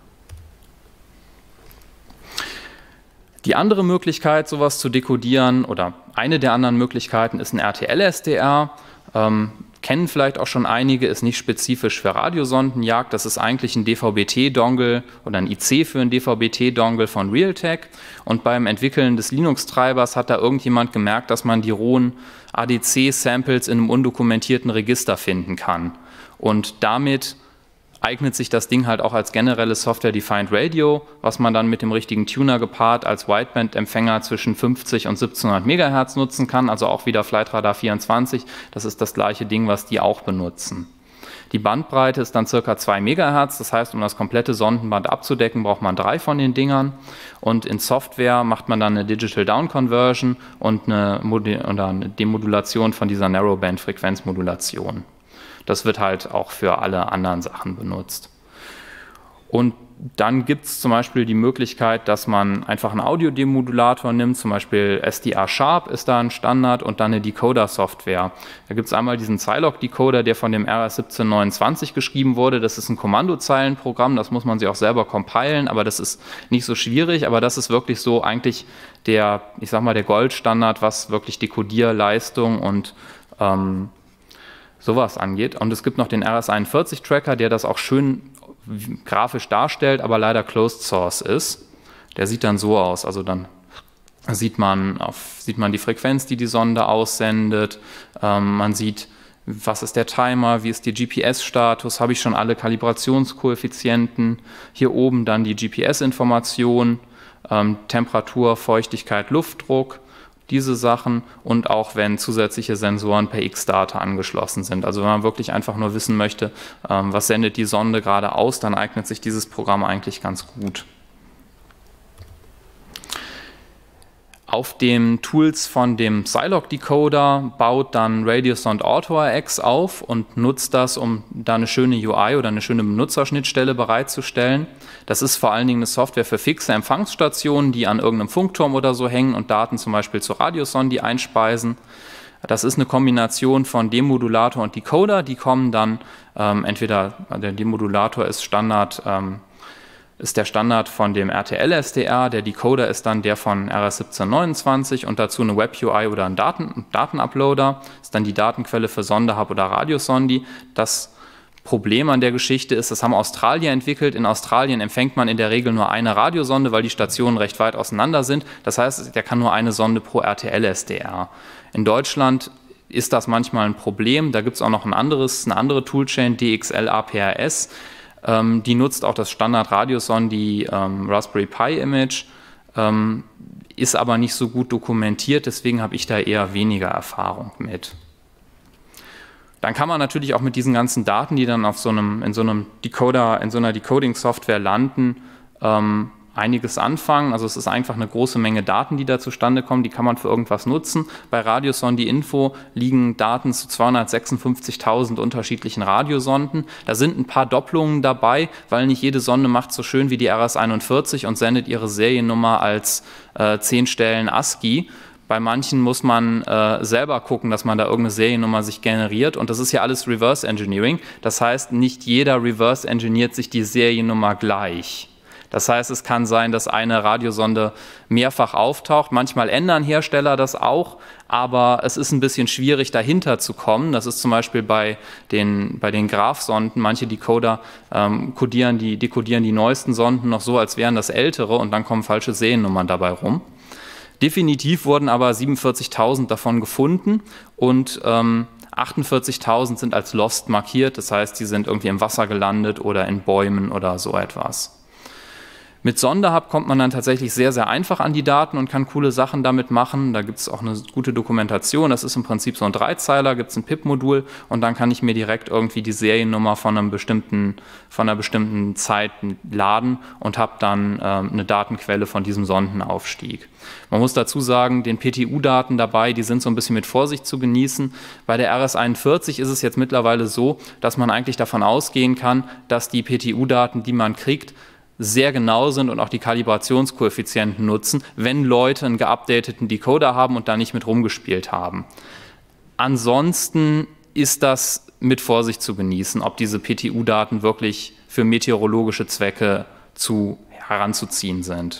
Die andere Möglichkeit, sowas zu dekodieren, oder eine der anderen Möglichkeiten ist ein R T L S D R. Ähm, kennen vielleicht auch schon einige, ist nicht spezifisch für Radiosondenjagd. Das ist eigentlich ein D V B T-Dongle oder ein I C für einen D V B T-Dongle von Realtek. Und beim Entwickeln des Linux-Treibers hat da irgendjemand gemerkt, dass man die rohen A D C-Samples in einem undokumentierten Register finden kann. Und damit eignet sich das Ding halt auch als generelles Software-Defined Radio, was man dann mit dem richtigen Tuner gepaart als Wideband-Empfänger zwischen fünfzig und siebzehnhundert Megahertz nutzen kann, also auch wieder Flightradar vierundzwanzig. Das ist das gleiche Ding, was die auch benutzen. Die Bandbreite ist dann ca. zwei Megahertz, das heißt, um das komplette Sondenband abzudecken, braucht man drei von den Dingern. Und in Software macht man dann eine Digital Down Conversion und eine, Modi- oder eine Demodulation von dieser Narrowband-Frequenzmodulation. Das wird halt auch für alle anderen Sachen benutzt. Und dann gibt es zum Beispiel die Möglichkeit, dass man einfach einen Audio-Demodulator nimmt, zum Beispiel S D R Sharp ist da ein Standard und dann eine Decoder-Software. Da gibt es einmal diesen Zilog-Decoder, der von dem R S siebzehn neunundzwanzig geschrieben wurde. Das ist ein Kommandozeilenprogramm, das muss man sich auch selber compilen, aber das ist nicht so schwierig. Aber das ist wirklich so eigentlich der, ich sag mal, der Goldstandard, was wirklich Dekodierleistung und ähm, sowas angeht. Und es gibt noch den R S einundvierzig Tracker, der das auch schön grafisch darstellt, aber leider Closed Source ist. Der sieht dann so aus, also dann sieht man, auf, sieht man die Frequenz, die die Sonde aussendet, ähm, man sieht, was ist der Timer, wie ist der G P S-Status, habe ich schon alle Kalibrationskoeffizienten, hier oben dann die G P S-Information, ähm, Temperatur, Feuchtigkeit, Luftdruck, diese Sachen und auch wenn zusätzliche Sensoren per X-Data angeschlossen sind. Also wenn man wirklich einfach nur wissen möchte, ähm, was sendet die Sonde gerade aus, dann eignet sich dieses Programm eigentlich ganz gut. Auf den Tools von dem Zilog-Decoder baut dann Radiosonde AutoRx auf und nutzt das, um da eine schöne U I oder eine schöne Benutzerschnittstelle bereitzustellen. Das ist vor allen Dingen eine Software für fixe Empfangsstationen, die an irgendeinem Funkturm oder so hängen und Daten zum Beispiel zur Radiosonde einspeisen. Das ist eine Kombination von Demodulator und Decoder. Die kommen dann ähm, entweder, der Demodulator ist Standard, ähm, ist der Standard von dem R T L S D R, der Decoder ist dann der von R S siebzehn neunundzwanzig und dazu eine Web-U I oder ein Daten, Datenuploader, ist dann die Datenquelle für Sondehub oder Radiosondi. Das Problem an der Geschichte ist, das haben Australier entwickelt. In Australien empfängt man in der Regel nur eine Radiosonde, weil die Stationen recht weit auseinander sind. Das heißt, der kann nur eine Sonde pro R T L S D R. In Deutschland ist das manchmal ein Problem. Da gibt es auch noch ein anderes, eine andere Toolchain, D X L A P R S. Ähm, die nutzt auch das Standard-Radiosondi ähm, Raspberry Pi Image, ähm, ist aber nicht so gut dokumentiert, deswegen habe ich da eher weniger Erfahrung mit. Dann kann man natürlich auch mit diesen ganzen Daten, die dann auf so einem, in so einem Decoder, in so einer Decoding-Software landen, ähm, einiges anfangen. Also es ist einfach eine große Menge Daten, die da zustande kommen, die kann man für irgendwas nutzen. Bei Radiosonde.info liegen Daten zu zweihundertsechsundfünfzigtausend unterschiedlichen Radiosonden. Da sind ein paar Doppelungen dabei, weil nicht jede Sonde macht so schön wie die R S einundvierzig und sendet ihre Seriennummer als äh, zehn Stellen ASCII. Bei manchen muss man äh, selber gucken, dass man da irgendeine Seriennummer sich generiert und das ist ja alles Reverse Engineering. Das heißt, nicht jeder Reverse engineert sich die Seriennummer gleich. Das heißt, es kann sein, dass eine Radiosonde mehrfach auftaucht. Manchmal ändern Hersteller das auch, aber es ist ein bisschen schwierig, dahinter zu kommen. Das ist zum Beispiel bei den, bei den Graph-Sonden. Manche Decoder ähm, codieren die, dekodieren die neuesten Sonden noch so, als wären das ältere und dann kommen falsche Seriennummern dabei rum. Definitiv wurden aber siebenundvierzigtausend davon gefunden und ähm, achtundvierzigtausend sind als Lost markiert. Das heißt, die sind irgendwie im Wasser gelandet oder in Bäumen oder so etwas. Mit SondeHub kommt man dann tatsächlich sehr, sehr einfach an die Daten und kann coole Sachen damit machen. Da gibt es auch eine gute Dokumentation. Das ist im Prinzip so ein Dreizeiler, gibt es ein P I P-Modul und dann kann ich mir direkt irgendwie die Seriennummer von, einem bestimmten, von einer bestimmten Zeit laden und habe dann ähm, eine Datenquelle von diesem Sondenaufstieg. Man muss dazu sagen, den P T U-Daten dabei, die sind so ein bisschen mit Vorsicht zu genießen. Bei der R S einundvierzig ist es jetzt mittlerweile so, dass man eigentlich davon ausgehen kann, dass die P T U-Daten, die man kriegt, sehr genau sind und auch die Kalibrationskoeffizienten nutzen, wenn Leute einen geupdateten Decoder haben und da nicht mit rumgespielt haben. Ansonsten ist das mit Vorsicht zu genießen, ob diese P T U-Daten wirklich für meteorologische Zwecke zu heranzuziehen sind.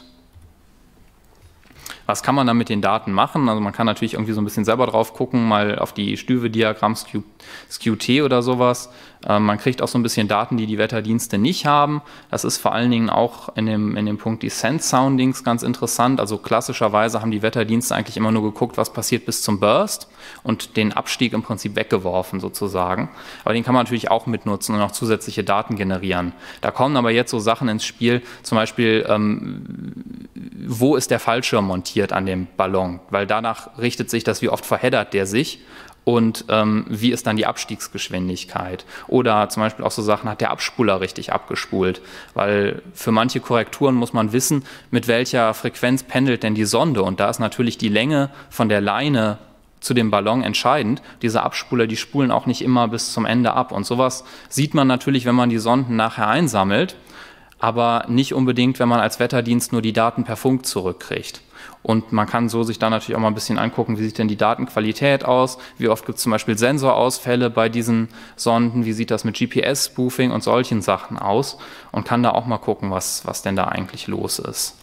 Was kann man dann mit den Daten machen? Also man kann natürlich irgendwie so ein bisschen selber drauf gucken, mal auf die Stüwe-Diagramm, S Q T oder sowas. Ähm, man kriegt auch so ein bisschen Daten, die die Wetterdienste nicht haben. Das ist vor allen Dingen auch in dem, in dem Punkt Descent-Soundings ganz interessant. Also klassischerweise haben die Wetterdienste eigentlich immer nur geguckt, was passiert bis zum Burst und den Abstieg im Prinzip weggeworfen sozusagen. Aber den kann man natürlich auch mitnutzen und auch zusätzliche Daten generieren. Da kommen aber jetzt so Sachen ins Spiel, zum Beispiel, ähm, wo ist der Fallschirm montiert an dem Ballon, weil danach richtet sich das, wie oft verheddert der sich und ähm, wie ist dann die Abstiegsgeschwindigkeit. Oder zum Beispiel auch so Sachen, hat der Abspuler richtig abgespult, weil für manche Korrekturen muss man wissen, mit welcher Frequenz pendelt denn die Sonde und da ist natürlich die Länge von der Leine zu dem Ballon entscheidend. Diese Abspuler, die spulen auch nicht immer bis zum Ende ab und sowas sieht man natürlich, wenn man die Sonden nachher einsammelt, aber nicht unbedingt, wenn man als Wetterdienst nur die Daten per Funk zurückkriegt. Und man kann so sich dann natürlich auch mal ein bisschen angucken, wie sieht denn die Datenqualität aus, wie oft gibt es zum Beispiel Sensorausfälle bei diesen Sonden, wie sieht das mit G P S-Spoofing und solchen Sachen aus und kann da auch mal gucken, was, was denn da eigentlich los ist.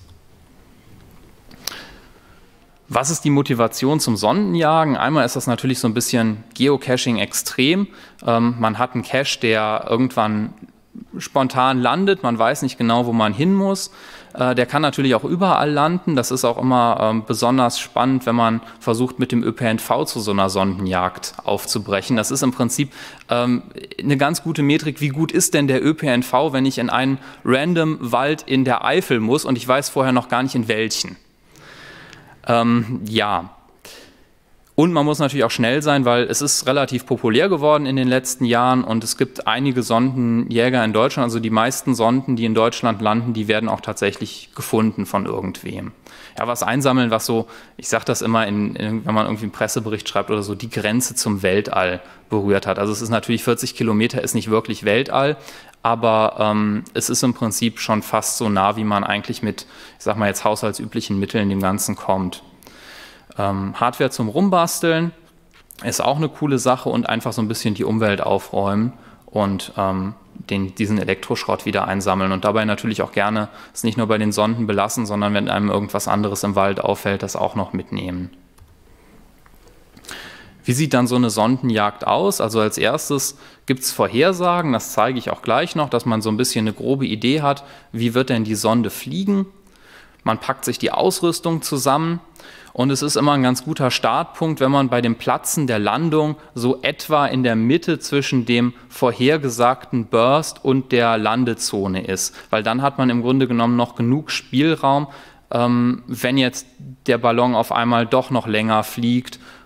Was ist die Motivation zum Sondenjagen? Einmal ist das natürlich so ein bisschen Geocaching extrem. Ähm, man hat einen Cache, der irgendwann spontan landet, man weiß nicht genau, wo man hin muss. Äh, der kann natürlich auch überall landen. Das ist auch immer ähm, besonders spannend, wenn man versucht, mit dem Ö P N V zu so einer Sondenjagd aufzubrechen. Das ist im Prinzip ähm, eine ganz gute Metrik. Wie gut ist denn der Ö P N V, wenn ich in einen random Wald in der Eifel muss und ich weiß vorher noch gar nicht in welchen? Ähm, ja. Und man muss natürlich auch schnell sein, weil es ist relativ populär geworden in den letzten Jahren und es gibt einige Sondenjäger in Deutschland, also die meisten Sonden, die in Deutschland landen, die werden auch tatsächlich gefunden von irgendwem. Ja, was einsammeln, was so, ich sage das immer, in, in, wenn man irgendwie einen Pressebericht schreibt oder so, die Grenze zum Weltall berührt hat. Also es ist natürlich vierzig Kilometer, ist nicht wirklich Weltall, aber ähm, es ist im Prinzip schon fast so nah, wie man eigentlich mit, ich sag mal jetzt haushaltsüblichen Mitteln dem Ganzen kommt. Ähm, Hardware zum Rumbasteln ist auch eine coole Sache und einfach so ein bisschen die Umwelt aufräumen und ähm, den, diesen Elektroschrott wieder einsammeln und dabei natürlich auch gerne es nicht nur bei den Sonden belassen, sondern wenn einem irgendwas anderes im Wald auffällt, das auch noch mitnehmen. Wie sieht dann so eine Sondenjagd aus? Also als erstes gibt es Vorhersagen, das zeige ich auch gleich noch, dass man so ein bisschen eine grobe Idee hat, wie wird denn die Sonde fliegen. Man packt sich die Ausrüstung zusammen und es ist immer ein ganz guter Startpunkt, wenn man bei dem Platzen der Landung so etwa in der Mitte zwischen dem vorhergesagten Burst und der Landezone ist, weil dann hat man im Grunde genommen noch genug Spielraum, ähm, wenn jetzt der Ballon auf einmal doch noch länger fliegt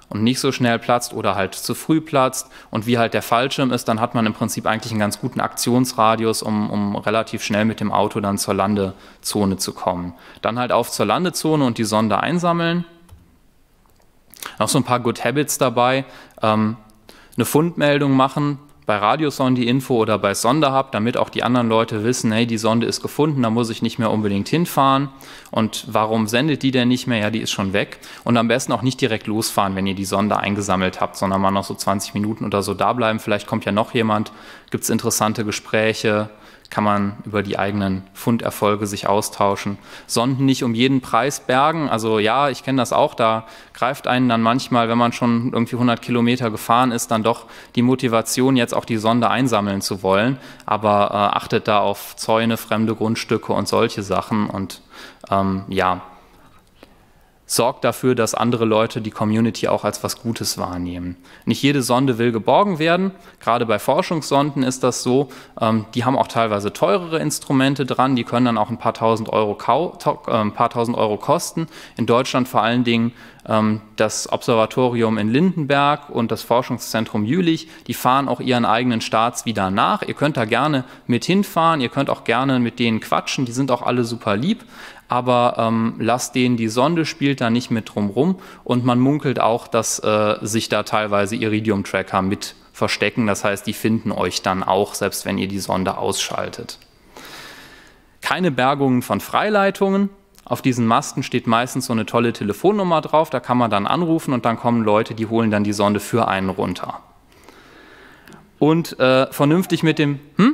und nicht so schnell platzt oder halt zu früh platzt und wie halt der Fallschirm ist, dann hat man im Prinzip eigentlich einen ganz guten Aktionsradius, um, um relativ schnell mit dem Auto dann zur Landezone zu kommen. Dann halt auf zur Landezone und die Sonde einsammeln. Noch so ein paar Good Habits dabei. Ähm, eine Fundmeldung machen bei Radiosonde-Info oder bei Sonderhub, damit auch die anderen Leute wissen, hey, die Sonde ist gefunden, da muss ich nicht mehr unbedingt hinfahren. Und warum sendet die denn nicht mehr? Ja, die ist schon weg. Und am besten auch nicht direkt losfahren, wenn ihr die Sonde eingesammelt habt, sondern mal noch so zwanzig Minuten oder so da bleiben. Vielleicht kommt ja noch jemand, gibt es interessante Gespräche, kann man über die eigenen Funderfolge sich austauschen. Sonden nicht um jeden Preis bergen. Also ja, ich kenne das auch, da greift einen dann manchmal, wenn man schon irgendwie hundert Kilometer gefahren ist, dann doch die Motivation, jetzt auch die Sonde einsammeln zu wollen. Aber äh, achtet da auf Zäune, fremde Grundstücke und solche Sachen und ähm, ja, sorgt dafür, dass andere Leute die Community auch als was Gutes wahrnehmen. Nicht jede Sonde will geborgen werden. Gerade bei Forschungssonden ist das so. Ähm, die haben auch teilweise teurere Instrumente dran. Die können dann auch ein paar tausend Euro, kau äh, ein paar tausend Euro kosten. In Deutschland vor allen Dingen ähm, das Observatorium in Lindenberg und das Forschungszentrum Jülich. Die fahren auch ihren eigenen Starts wieder nach. Ihr könnt da gerne mit hinfahren. Ihr könnt auch gerne mit denen quatschen. Die sind auch alle super lieb. Aber ähm, lasst denen die Sonde, spielt da nicht mit drum rum und man munkelt auch, dass äh, sich da teilweise Iridium-Tracker mit verstecken. Das heißt, die finden euch dann auch, selbst wenn ihr die Sonde ausschaltet. Keine Bergungen von Freileitungen. Auf diesen Masten steht meistens so eine tolle Telefonnummer drauf, da kann man dann anrufen und dann kommen Leute, die holen dann die Sonde für einen runter. Und äh, vernünftig mit dem... Hm?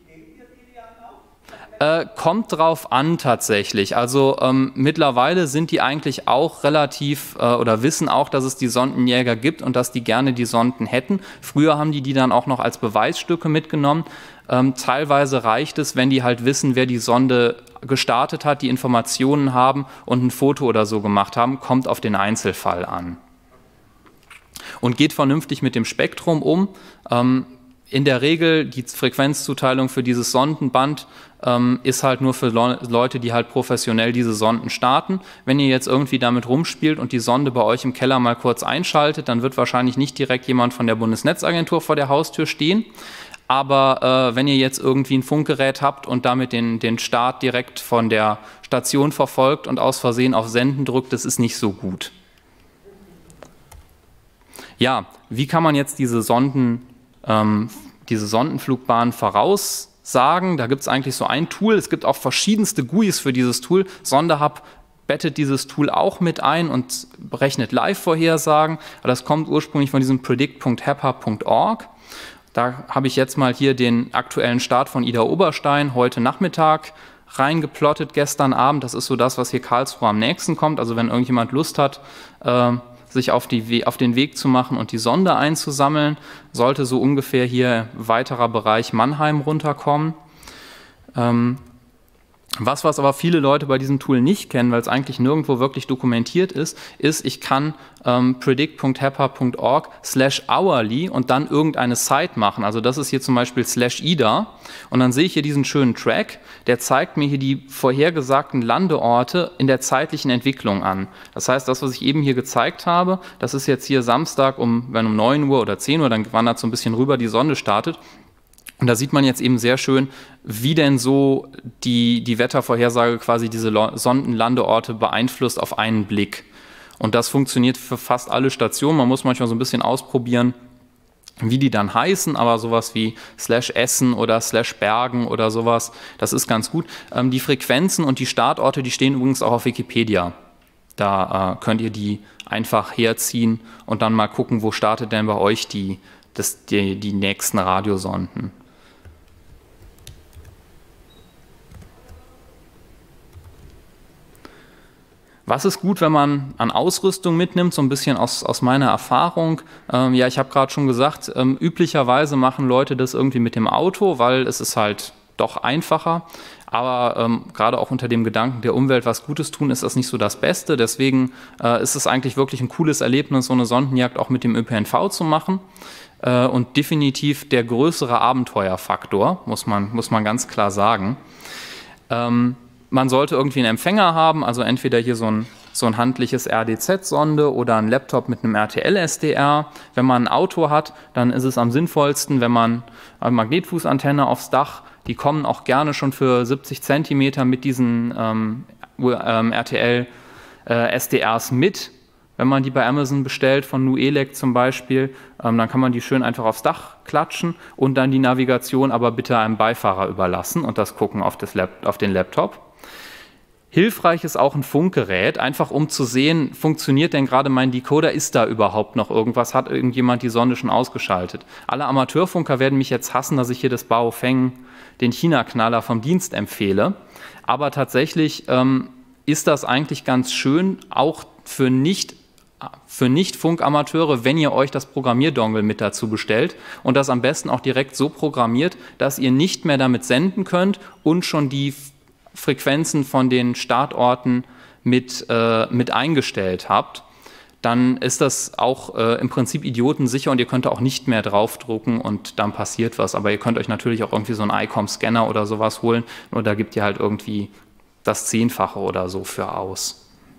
Äh, kommt drauf an tatsächlich. Also ähm, mittlerweile sind die eigentlich auch relativ äh, oder wissen auch, dass es die Sondenjäger gibt und dass die gerne die Sonden hätten. Früher haben die die dann auch noch als Beweisstücke mitgenommen. Ähm, teilweise reicht es, wenn die halt wissen, wer die Sonde gestartet hat, die Informationen haben und ein Foto oder so gemacht haben, kommt auf den Einzelfall an. Und geht vernünftig mit dem Spektrum um. Ähm, In der Regel, die Frequenzzuteilung für dieses Sondenband ähm, ist halt nur für Le Leute, die halt professionell diese Sonden starten. Wenn ihr jetzt irgendwie damit rumspielt und die Sonde bei euch im Keller mal kurz einschaltet, dann wird wahrscheinlich nicht direkt jemand von der Bundesnetzagentur vor der Haustür stehen. Aber äh, wenn ihr jetzt irgendwie ein Funkgerät habt und damit den, den Start direkt von der Station verfolgt und aus Versehen auf Senden drückt, das ist nicht so gut. Ja, wie kann man jetzt diese Sonden Ähm, diese Sondenflugbahn voraussagen? Da gibt es eigentlich so ein Tool. Es gibt auch verschiedenste G U Is für dieses Tool. Sonderhub bettet dieses Tool auch mit ein und berechnet Live-Vorhersagen. Das kommt ursprünglich von diesem predict punkt hepper punkt org. Da habe ich jetzt mal hier den aktuellen Start von Ida Oberstein heute Nachmittag reingeplottet, gestern Abend. Das ist so das, was hier Karlsruhe am nächsten kommt. Also wenn irgendjemand Lust hat, äh, sich auf, die, auf den Weg zu machen und die Sonde einzusammeln, sollte so ungefähr hier weiterer Bereich Mannheim runterkommen. Ähm, was, was aber viele Leute bei diesem Tool nicht kennen, weil es eigentlich nirgendwo wirklich dokumentiert ist, ist, ich kann ähm, predict punkt hepper punkt org slash hourly und dann irgendeine Site machen. Also das ist hier zum Beispiel slash ida und dann sehe ich hier diesen schönen Track, der zeigt mir hier die vorhergesagten Landeorte in der zeitlichen Entwicklung an. Das heißt, das, was ich eben hier gezeigt habe, das ist jetzt hier Samstag, um, wenn um neun Uhr oder zehn Uhr, dann wandert so ein bisschen rüber, die Sonde startet. Und da sieht man jetzt eben sehr schön, wie denn so die, die Wettervorhersage quasi diese Sondenlandeorte beeinflusst auf einen Blick. Und das funktioniert für fast alle Stationen. Man muss manchmal so ein bisschen ausprobieren, wie die dann heißen, aber sowas wie slash Essen oder slash Bergen oder sowas, das ist ganz gut. Ähm, die Frequenzen und die Startorte, die stehen übrigens auch auf Wikipedia. Da äh, könnt ihr die einfach herziehen und dann mal gucken, wo startet denn bei euch die, das, die, die nächsten Radiosonden. Was ist gut, wenn man an Ausrüstung mitnimmt, so ein bisschen aus, aus meiner Erfahrung? Ähm, ja, ich habe gerade schon gesagt, ähm, üblicherweise machen Leute das irgendwie mit dem Auto, weil es ist halt doch einfacher. Aber ähm, gerade auch unter dem Gedanken der Umwelt was Gutes tun, ist das nicht so das Beste. Deswegen äh, ist es eigentlich wirklich ein cooles Erlebnis, so eine Sondenjagd auch mit dem Ö P N V zu machen. Äh, und definitiv der größere Abenteuerfaktor, muss man, muss man ganz klar sagen. Ähm, Man sollte irgendwie einen Empfänger haben, also entweder hier so ein so ein handliches R D Z-Sonde oder ein Laptop mit einem R T L-S D R. Wenn man ein Auto hat, dann ist es am sinnvollsten, wenn man eine Magnetfußantenne aufs Dach, die kommen auch gerne schon für siebzig Zentimeter mit diesen ähm, ähm, R T L-S D Rs mit. Wenn man die bei Amazon bestellt, von Nuelec zum Beispiel, ähm, dann kann man die schön einfach aufs Dach klatschen und dann die Navigation aber bitte einem Beifahrer überlassen und das Gucken auf, das Lap auf den Laptop. Hilfreich ist auch ein Funkgerät, einfach um zu sehen, funktioniert denn gerade mein Decoder, ist da überhaupt noch irgendwas, hat irgendjemand die Sonde schon ausgeschaltet. Alle Amateurfunker werden mich jetzt hassen, dass ich hier das Baofeng, den China-Knaller vom Dienst empfehle, aber tatsächlich ähm, ist das eigentlich ganz schön, auch für nicht für Nicht-Funkamateure, wenn ihr euch das Programmierdongle mit dazu bestellt und das am besten auch direkt so programmiert, dass ihr nicht mehr damit senden könnt und schon die Frequenzen von den Startorten mit, äh, mit eingestellt habt, dann ist das auch äh, im Prinzip idiotensicher und ihr könnt auch nicht mehr draufdrucken und dann passiert was. Aber ihr könnt euch natürlich auch irgendwie so einen I COM-Scanner oder sowas holen, nur da gibt ihr halt irgendwie das Zehnfache oder so für aus.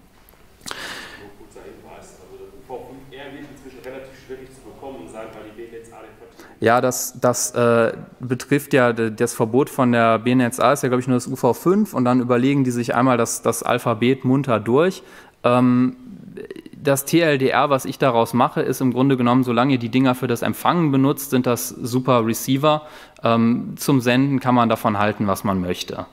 Ja, das, das äh, betrifft ja das Verbot von der B N E T Z A, ist ja glaube ich nur das U V fünf und dann überlegen die sich einmal das, das Alphabet munter durch. Ähm, das T L D R, was ich daraus mache, ist im Grunde genommen, solange ihr die Dinger für das Empfangen benutzt, sind das super Receiver. Ähm, zum Senden kann man davon halten, was man möchte.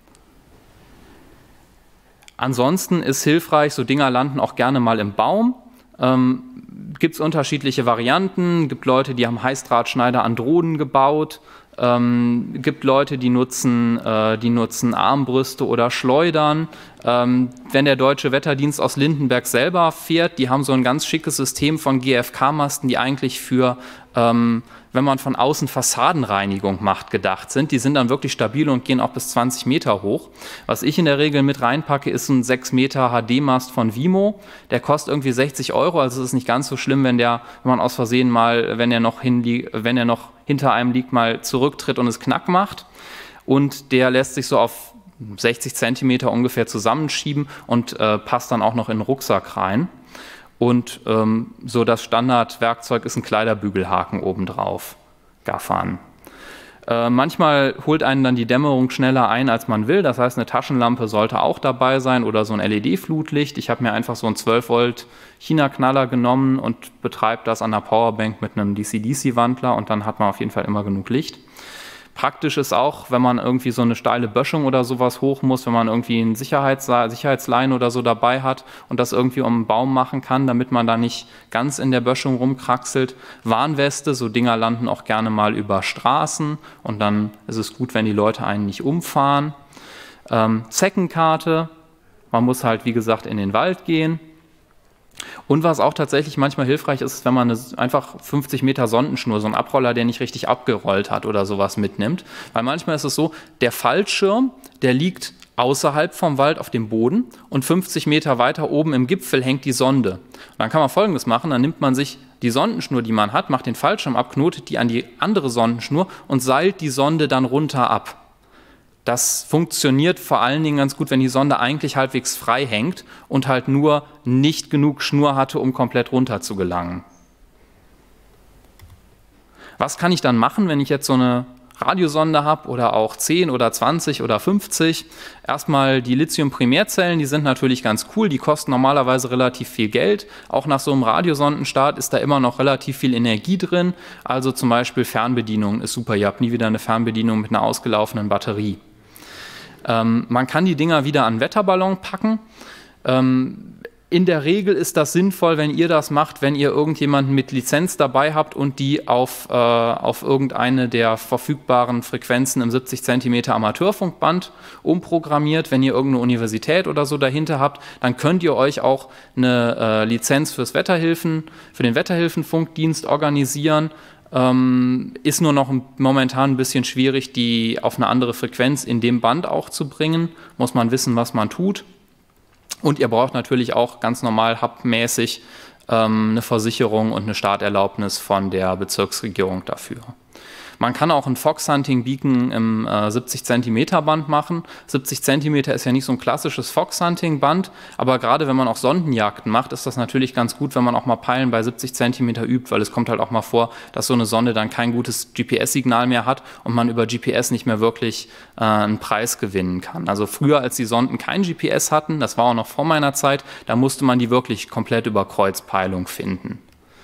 Ansonsten ist hilfreich, so Dinger landen auch gerne mal im Baum. Ähm, gibt es unterschiedliche Varianten, gibt Leute, die haben Heißdrahtschneider an Drohnen gebaut, ähm, gibt Leute, die nutzen, äh, die nutzen Armbrüste oder Schleudern. Ähm, wenn der Deutsche Wetterdienst aus Lindenberg selber fährt, die haben so ein ganz schickes System von G F K-Masten, die eigentlich für, ähm, wenn man von außen Fassadenreinigung macht, gedacht sind. Die sind dann wirklich stabil und gehen auch bis zwanzig Meter hoch. Was ich in der Regel mit reinpacke, ist ein sechs Meter H D-Mast von Vimo. Der kostet irgendwie sechzig Euro, also es ist nicht ganz so schlimm, wenn der, wenn man aus Versehen mal, wenn er noch hinliegt, wenn er noch hinter einem liegt, mal zurücktritt und es knack macht. Und der lässt sich so auf sechzig Zentimeter ungefähr zusammenschieben und äh, passt dann auch noch in den Rucksack rein. Und ähm, so das Standardwerkzeug ist ein Kleiderbügelhaken obendrauf, Gaffern. Äh, manchmal holt einen dann die Dämmerung schneller ein, als man will. Das heißt, eine Taschenlampe sollte auch dabei sein oder so ein L E D-Flutlicht. Ich habe mir einfach so einen zwölf Volt China-Knaller genommen und betreibe das an der Powerbank mit einem D C D C-Wandler und dann hat man auf jeden Fall immer genug Licht. Praktisch ist auch, wenn man irgendwie so eine steile Böschung oder sowas hoch muss, wenn man irgendwie einen Sicherheits Sicherheitslein oder so dabei hat und das irgendwie um einen Baum machen kann, damit man da nicht ganz in der Böschung rumkraxelt. Warnweste, so Dinger landen auch gerne mal über Straßen und dann ist es gut, wenn die Leute einen nicht umfahren. Ähm, Zeckenkarte, man muss halt wie gesagt in den Wald gehen. Und was auch tatsächlich manchmal hilfreich ist, ist, wenn man eine einfach fünfzig Meter Sondenschnur, so einen Abroller, der nicht richtig abgerollt hat oder sowas mitnimmt. Weil manchmal ist es so, der Fallschirm, der liegt außerhalb vom Wald auf dem Boden und fünfzig Meter weiter oben im Gipfel hängt die Sonde. Und dann kann man Folgendes machen, dann nimmt man sich die Sondenschnur, die man hat, macht den Fallschirm ab, knotet die an die andere Sondenschnur und seilt die Sonde dann runter ab. Das funktioniert vor allen Dingen ganz gut, wenn die Sonde eigentlich halbwegs frei hängt und halt nur nicht genug Schnur hatte, um komplett runter zu gelangen. Was kann ich dann machen, wenn ich jetzt so eine Radiosonde habe oder auch zehn oder zwanzig oder fünfzig? Erstmal die Lithium-Primärzellen, die sind natürlich ganz cool, die kosten normalerweise relativ viel Geld. Auch nach so einem Radiosondenstart ist da immer noch relativ viel Energie drin. Also zum Beispiel Fernbedienung ist super, ihr habt nie wieder eine Fernbedienung mit einer ausgelaufenen Batterie. Ähm, man kann die Dinger wieder an einen Wetterballon packen. Ähm, in der Regel ist das sinnvoll, wenn ihr das macht, wenn ihr irgendjemanden mit Lizenz dabei habt und die auf, äh, auf irgendeine der verfügbaren Frequenzen im siebzig Zentimeter Amateurfunkband umprogrammiert. Wenn ihr irgendeine Universität oder so dahinter habt, dann könnt ihr euch auch eine äh, Lizenz fürs Wetterhilfen, für den Wetterhilfenfunkdienst organisieren. Ähm, ist nur noch momentan ein bisschen schwierig, die auf eine andere Frequenz in dem Band auch zu bringen. Muss man wissen, was man tut. Und ihr braucht natürlich auch ganz normal hubmäßig ähm, eine Versicherung und eine Starterlaubnis von der Bezirksregierung dafür. Man kann auch ein Fox-Hunting-Beacon im äh, siebzig Zentimeter Band machen. siebzig Zentimeter ist ja nicht so ein klassisches Fox-Hunting-Band, aber gerade wenn man auch Sondenjagden macht, ist das natürlich ganz gut, wenn man auch mal Peilen bei siebzig Zentimeter übt, weil es kommt halt auch mal vor, dass so eine Sonde dann kein gutes G P S-Signal mehr hat und man über G P S nicht mehr wirklich äh, einen Preis gewinnen kann. Also früher, als die Sonden kein G P S hatten, das war auch noch vor meiner Zeit, da musste man die wirklich komplett über Kreuzpeilung finden.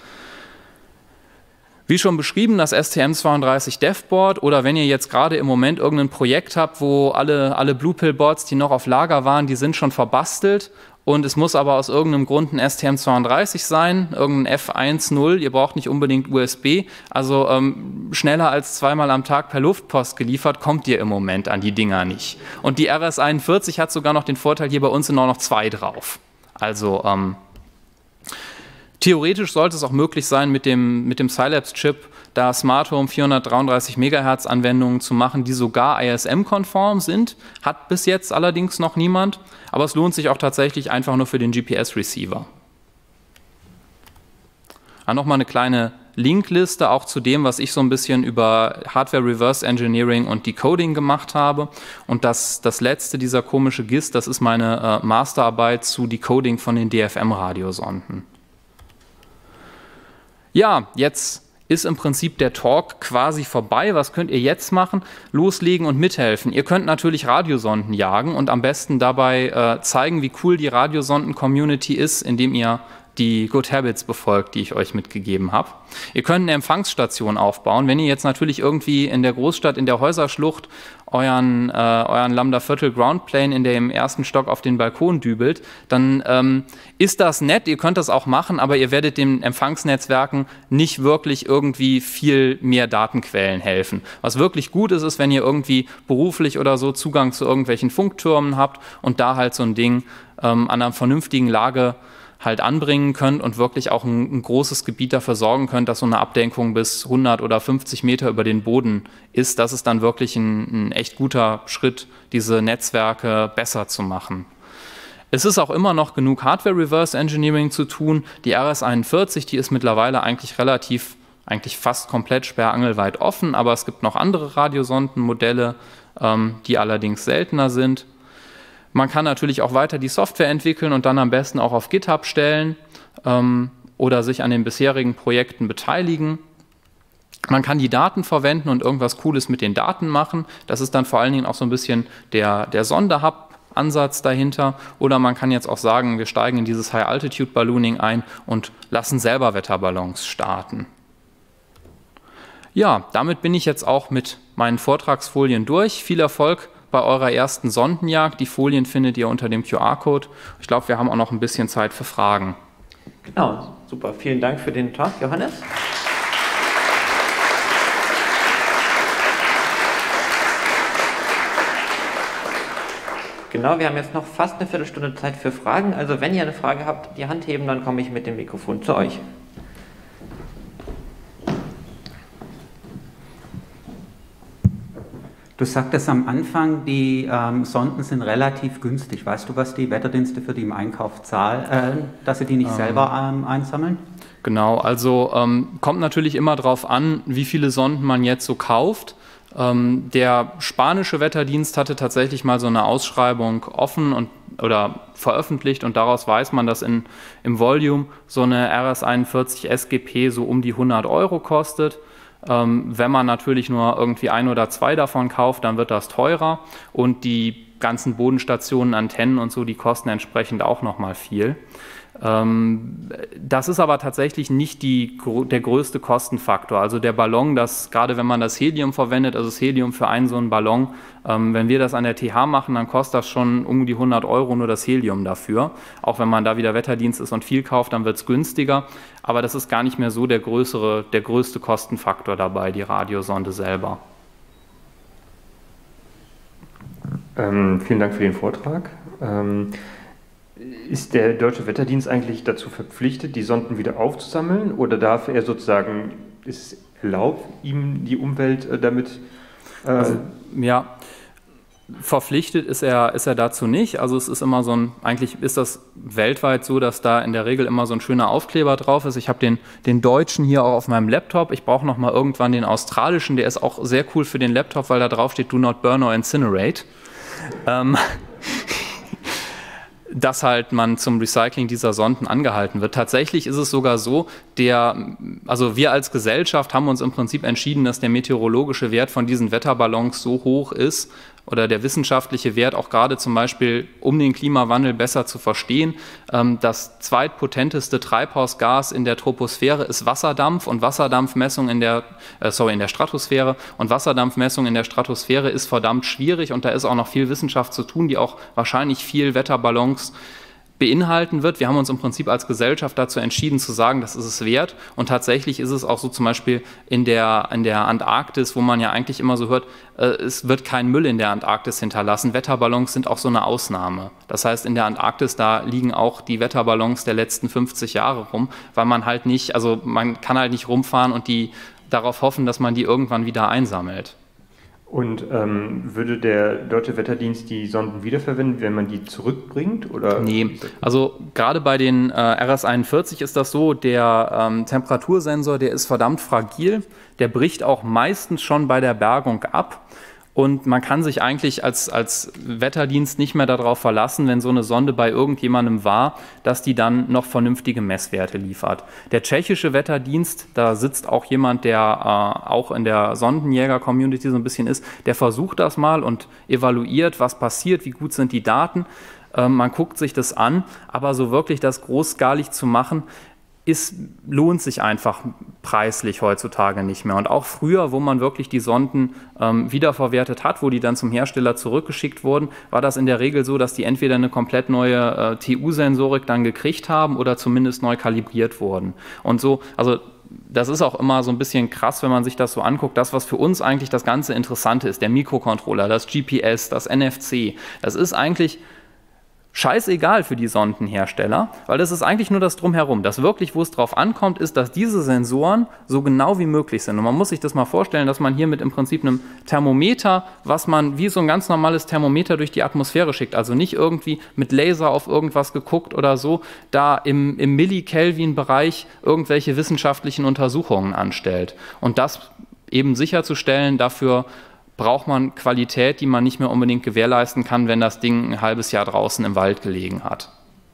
Wie schon beschrieben, das S T M zweiunddreißig DevBoard, oder wenn ihr jetzt gerade im Moment irgendein Projekt habt, wo alle, alle Bluepill-Boards, die noch auf Lager waren, die sind schon verbastelt und es muss aber aus irgendeinem Grund ein S T M zweiunddreißig sein, irgendein F eins Punkt null, ihr braucht nicht unbedingt U S B, also ähm, schneller als zweimal am Tag per Luftpost geliefert, kommt ihr im Moment an die Dinger nicht. Und die R S einundvierzig hat sogar noch den Vorteil, hier bei uns sind auch noch zwei drauf. Also ähm, theoretisch sollte es auch möglich sein, mit dem, mit dem Scilabs-Chip da Smart Home vierhundertdreiunddreißig Megahertz Anwendungen zu machen, die sogar I S M-konform sind. Hat bis jetzt allerdings noch niemand, aber es lohnt sich auch tatsächlich einfach nur für den G P S-Receiver. Dann nochmal eine kleine Linkliste auch zu dem, was ich so ein bisschen über Hardware Reverse Engineering und Decoding gemacht habe. Und das, das letzte, dieser komische G I S, das ist meine äh, Masterarbeit zu Decoding von den D F M-Radiosonden. Ja, jetzt ist im Prinzip der Talk quasi vorbei. Was könnt ihr jetzt machen? Loslegen und mithelfen. Ihr könnt natürlich Radiosonden jagen und am besten dabei äh, zeigen, wie cool die Radiosonden-Community ist, indem ihr die Good Habits befolgt, die ich euch mitgegeben habe. Ihr könnt eine Empfangsstation aufbauen. Wenn ihr jetzt natürlich irgendwie in der Großstadt, in der Häuserschlucht, euren, äh, euren Lambda Viertel Groundplane in dem ersten Stock auf den Balkon dübelt, dann ähm, ist das nett, ihr könnt das auch machen, aber ihr werdet den Empfangsnetzwerken nicht wirklich irgendwie viel mehr Datenquellen helfen. Was wirklich gut ist, ist, wenn ihr irgendwie beruflich oder so Zugang zu irgendwelchen Funktürmen habt und da halt so ein Ding ähm, an einer vernünftigen Lage halt anbringen könnt und wirklich auch ein, ein großes Gebiet dafür sorgen könnt, dass so eine Abdenkung bis hundert oder fünfzig Meter über den Boden ist. Das ist dann wirklich ein, ein echt guter Schritt, diese Netzwerke besser zu machen. Es ist auch immer noch genug Hardware Reverse Engineering zu tun. Die R S einundvierzig, die ist mittlerweile eigentlich relativ, eigentlich fast komplett sperrangelweit offen, aber es gibt noch andere Radiosondenmodelle, ähm, die allerdings seltener sind. Man kann natürlich auch weiter die Software entwickeln und dann am besten auch auf GitHub stellen ähm, oder sich an den bisherigen Projekten beteiligen. Man kann die Daten verwenden und irgendwas Cooles mit den Daten machen. Das ist dann vor allen Dingen auch so ein bisschen der, der Sonderhub-Ansatz dahinter. Oder man kann jetzt auch sagen, wir steigen in dieses High-Altitude-Ballooning ein und lassen selber Wetterballons starten. Ja, damit bin ich jetzt auch mit meinen Vortragsfolien durch. Viel Erfolg bei eurer ersten Sondenjagd. Die Folien findet ihr unter dem Q R-Code. Ich glaube, wir haben auch noch ein bisschen Zeit für Fragen. Genau, super. Vielen Dank für den Talk, Johannes. Genau, wir haben jetzt noch fast eine Viertelstunde Zeit für Fragen. Also wenn ihr eine Frage habt, die Hand heben, dann komme ich mit dem Mikrofon zu euch. Du sagtest am Anfang, die ähm, Sonden sind relativ günstig. Weißt du, was die Wetterdienste für die im Einkauf zahlen, äh, dass sie die nicht ähm, selber ähm, einsammeln? Genau, also ähm, kommt natürlich immer darauf an, wie viele Sonden man jetzt so kauft. Ähm, der spanische Wetterdienst hatte tatsächlich mal so eine Ausschreibung offen und oder veröffentlicht und daraus weiß man, dass in, im Volume so eine R S einundvierzig S G P so um die hundert Euro kostet. Ähm, wenn man natürlich nur irgendwie ein oder zwei davon kauft, dann wird das teurer und die ganzen Bodenstationen, Antennen und so, die kosten entsprechend auch nochmal viel. Ähm, das ist aber tatsächlich nicht die, der größte Kostenfaktor. Also der Ballon, das, gerade wenn man das Helium verwendet, also das Helium für einen so einen Ballon, ähm, wenn wir das an der T H machen, dann kostet das schon um die hundert Euro nur das Helium dafür. Auch wenn man da wieder Wetterdienst ist und viel kauft, dann wird es günstiger. Aber das ist gar nicht mehr so der größere, der größte Kostenfaktor dabei, die Radiosonde selber. Ähm, vielen Dank für den Vortrag. Ähm, Ist der Deutsche Wetterdienst eigentlich dazu verpflichtet, die Sonden wieder aufzusammeln, oder darf er sozusagen, ist es erlaubt, ihm die Umwelt äh, damit... Äh also, ja, verpflichtet ist er, ist er dazu nicht. Also es ist immer so ein, eigentlich ist das weltweit so, dass da in der Regel immer so ein schöner Aufkleber drauf ist. Ich habe den, den deutschen hier auch auf meinem Laptop. Ich brauche noch mal irgendwann den australischen. Der ist auch sehr cool für den Laptop, weil da drauf steht, do not burn or incinerate. Ähm, dass halt man zum Recycling dieser Sonden angehalten wird. Tatsächlich ist es sogar so, der, also wir als Gesellschaft haben uns im Prinzip entschieden, dass der meteorologische Wert von diesen Wetterballons so hoch ist, oder der wissenschaftliche Wert auch gerade zum Beispiel, um den Klimawandel besser zu verstehen. Das zweitpotenteste Treibhausgas in der Troposphäre ist Wasserdampf und Wasserdampfmessung in der, äh, sorry, in der Stratosphäre und Wasserdampfmessung in der Stratosphäre ist verdammt schwierig und da ist auch noch viel Wissenschaft zu tun, die auch wahrscheinlich viel Wetterballons beinhalten wird. Wir haben uns im Prinzip als Gesellschaft dazu entschieden zu sagen, das ist es wert und tatsächlich ist es auch so zum Beispiel in der, in der Antarktis, wo man ja eigentlich immer so hört, äh, es wird kein Müll in der Antarktis hinterlassen. Wetterballons sind auch so eine Ausnahme. Das heißt, in der Antarktis, da liegen auch die Wetterballons der letzten fünfzig Jahre rum, weil man halt nicht, also man kann halt nicht rumfahren und die darauf hoffen, dass man die irgendwann wieder einsammelt. Und ähm, würde der Deutsche Wetterdienst die Sonden wiederverwenden, wenn man die zurückbringt? Oder? Nee, also gerade bei den äh, R S einundvierzig ist das so, der ähm, Temperatursensor, der ist verdammt fragil, der bricht auch meistens schon bei der Bergung ab. Und man kann sich eigentlich als, als Wetterdienst nicht mehr darauf verlassen, wenn so eine Sonde bei irgendjemandem war, dass die dann noch vernünftige Messwerte liefert. Der tschechische Wetterdienst, da sitzt auch jemand, der äh, auch in der Sondenjäger-Community so ein bisschen ist, der versucht das mal und evaluiert, was passiert, wie gut sind die Daten. Ähm, man guckt sich das an, aber so wirklich das großskalig zu machen, ist, lohnt sich einfach preislich heutzutage nicht mehr. Und auch früher, wo man wirklich die Sonden ähm, wiederverwertet hat, wo die dann zum Hersteller zurückgeschickt wurden, war das in der Regel so, dass die entweder eine komplett neue äh, T U-Sensorik dann gekriegt haben oder zumindest neu kalibriert wurden. Und so, also das ist auch immer so ein bisschen krass, wenn man sich das so anguckt. Das, was für uns eigentlich das ganze Interessante ist, der Mikrocontroller, das G P S, das N F C, das ist eigentlich scheißegal für die Sondenhersteller, weil das ist eigentlich nur das Drumherum. Das wirklich, wo es drauf ankommt, ist, dass diese Sensoren so genau wie möglich sind. Und man muss sich das mal vorstellen, dass man hier mit im Prinzip einem Thermometer, was man wie so ein ganz normales Thermometer durch die Atmosphäre schickt, also nicht irgendwie mit Laser auf irgendwas geguckt oder so, da im, im Millikelvin-Bereich irgendwelche wissenschaftlichen Untersuchungen anstellt. Und das eben sicherzustellen, dafür braucht man Qualität, die man nicht mehr unbedingt gewährleisten kann, wenn das Ding ein halbes Jahr draußen im Wald gelegen hat.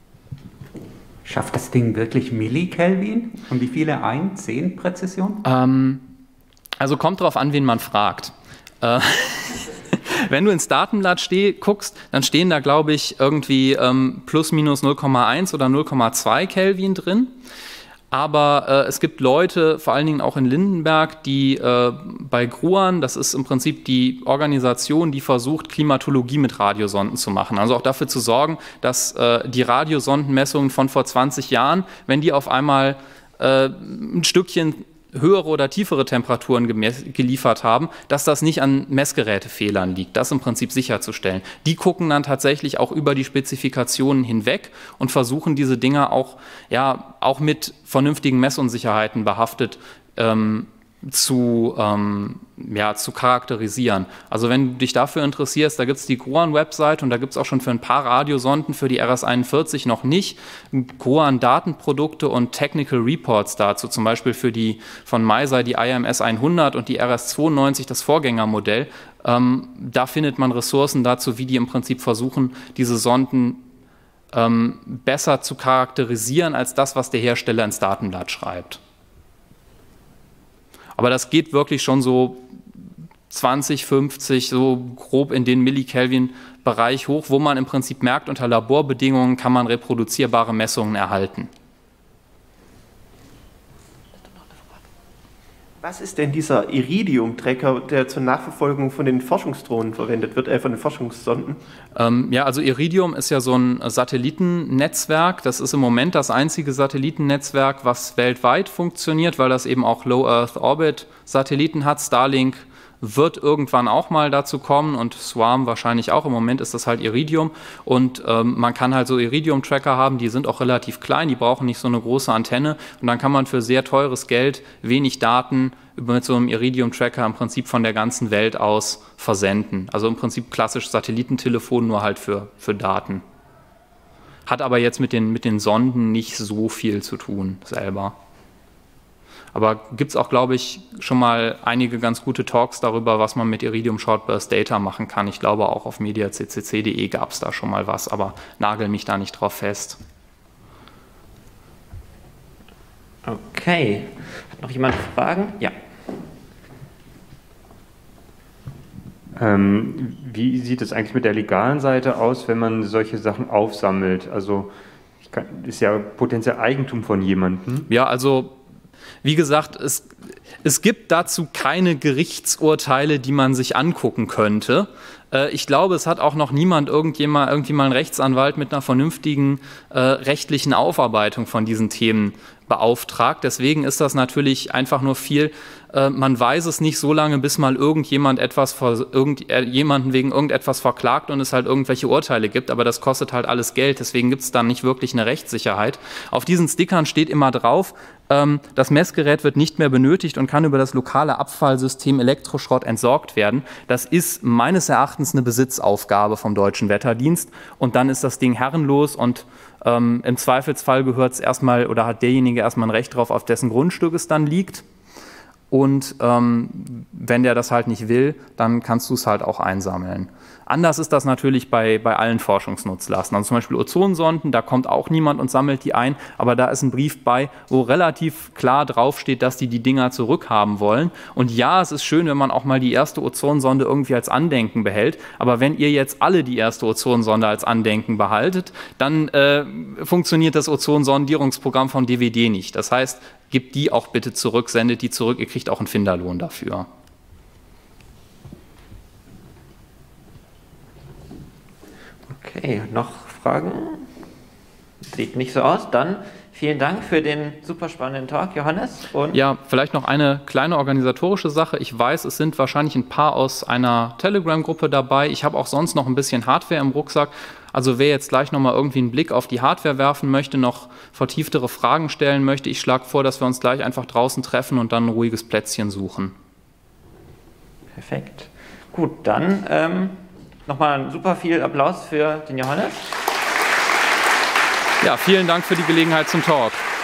Schafft das Ding wirklich Millikelvin? Und wie viele ein? Zehn Präzision? Ähm, also kommt drauf an, wen man fragt. Äh, wenn du ins Datenblatt steh, guckst, dann stehen da, glaube ich, irgendwie ähm, plus minus null Komma eins oder null Komma zwei Kelvin drin. Aber äh, es gibt Leute, vor allen Dingen auch in Lindenberg, die äh, bei Gruan, das ist im Prinzip die Organisation, die versucht, Klimatologie mit Radiosonden zu machen. Also auch dafür zu sorgen, dass äh, die Radiosondenmessungen von vor zwanzig Jahren, wenn die auf einmal äh, ein Stückchen höhere oder tiefere Temperaturen geliefert haben, dass das nicht an Messgerätefehlern liegt, das im Prinzip sicherzustellen. Die gucken dann tatsächlich auch über die Spezifikationen hinweg und versuchen diese Dinger auch, ja, auch mit vernünftigen Messunsicherheiten behaftet ähm, zu, ähm, ja, zu charakterisieren. Also wenn du dich dafür interessierst, da gibt es die Gruan-Website und da gibt es auch schon für ein paar Radiosonden für die R S einundvierzig noch nicht Gruan-Datenprodukte und Technical Reports dazu, zum Beispiel für die von Meisei die I M S hundert und die R S zweiundneunzig, das Vorgängermodell. Ähm, da findet man Ressourcen dazu, wie die im Prinzip versuchen, diese Sonden ähm, besser zu charakterisieren als das, was der Hersteller ins Datenblatt schreibt. Aber das geht wirklich schon so zwanzig, fünfzig, so grob in den Millikelvin-Bereich hoch, wo man im Prinzip merkt, unter Laborbedingungen kann man reproduzierbare Messungen erhalten. Was ist denn dieser Iridium-Tracker, der zur Nachverfolgung von den Forschungsdrohnen verwendet wird, äh, von den Forschungssonden? Ähm, ja, also Iridium ist ja so ein Satellitennetzwerk. Das ist im Moment das einzige Satellitennetzwerk, was weltweit funktioniert, weil das eben auch Low Earth Orbit Satelliten hat. Starlink wird irgendwann auch mal dazu kommen und Swarm wahrscheinlich auch. Im Moment ist das halt Iridium und ähm, man kann halt so Iridium-Tracker haben, die sind auch relativ klein, die brauchen nicht so eine große Antenne und dann kann man für sehr teures Geld wenig Daten mit so einem Iridium-Tracker im Prinzip von der ganzen Welt aus versenden. Also im Prinzip klassisch Satellitentelefon, nur halt für, für Daten. Hat aber jetzt mit den, mit den Sonden nicht so viel zu tun selber. Aber gibt es auch, glaube ich, schon mal einige ganz gute Talks darüber, was man mit Iridium Short Burst Data machen kann. Ich glaube, auch auf media c c c punkt de gab es da schon mal was, aber nagel mich da nicht drauf fest. Okay. Hat noch jemand Fragen? Ja. Ähm, wie sieht es eigentlich mit der legalen Seite aus, wenn man solche Sachen aufsammelt? Also ich kann, ist ja potenziell Eigentum von jemandem. Ja, also wie gesagt, es, es gibt dazu keine Gerichtsurteile, die man sich angucken könnte. Äh, ich glaube, es hat auch noch niemand, irgendjemand, irgendwie mal einen Rechtsanwalt mit einer vernünftigen äh, rechtlichen Aufarbeitung von diesen Themen beauftragt. Deswegen ist das natürlich einfach nur viel, äh, man weiß es nicht so lange, bis mal irgendjemand etwas vor, irgend, äh, jemanden wegen irgendetwas verklagt und es halt irgendwelche Urteile gibt, aber das kostet halt alles Geld, deswegen gibt es dann nicht wirklich eine Rechtssicherheit. Auf diesen Stickern steht immer drauf, ähm, das Messgerät wird nicht mehr benötigt und kann über das lokale Abfallsystem Elektroschrott entsorgt werden. Das ist meines Erachtens eine Besitzaufgabe vom Deutschen Wetterdienst und dann ist das Ding herrenlos und Ähm, im Zweifelsfall gehört es erstmal oder hat derjenige erstmal ein Recht drauf, auf dessen Grundstück es dann liegt. Und ähm, wenn der das halt nicht will, dann kannst du es halt auch einsammeln. Anders ist das natürlich bei, bei allen Forschungsnutzlasten. Also zum Beispiel Ozonsonden, da kommt auch niemand und sammelt die ein, aber da ist ein Brief bei, wo relativ klar draufsteht, dass die die Dinger zurückhaben wollen. Und ja, es ist schön, wenn man auch mal die erste Ozonsonde irgendwie als Andenken behält, aber wenn ihr jetzt alle die erste Ozonsonde als Andenken behaltet, dann äh, funktioniert das Ozonsondierungsprogramm von D W D nicht. Das heißt, gebt die auch bitte zurück, sendet die zurück, ihr kriegt auch einen Finderlohn dafür. Okay, noch Fragen? Sieht nicht so aus. Dann vielen Dank für den super spannenden Talk, Johannes. Und ja, vielleicht noch eine kleine organisatorische Sache. Ich weiß, es sind wahrscheinlich ein paar aus einer Telegram-Gruppe dabei. Ich habe auch sonst noch ein bisschen Hardware im Rucksack. Also wer jetzt gleich nochmal irgendwie einen Blick auf die Hardware werfen möchte, noch vertieftere Fragen stellen möchte, ich schlage vor, dass wir uns gleich einfach draußen treffen und dann ein ruhiges Plätzchen suchen. Perfekt. Gut, dann ähm, nochmal super viel Applaus für den Johannes. Ja, vielen Dank für die Gelegenheit zum Talk.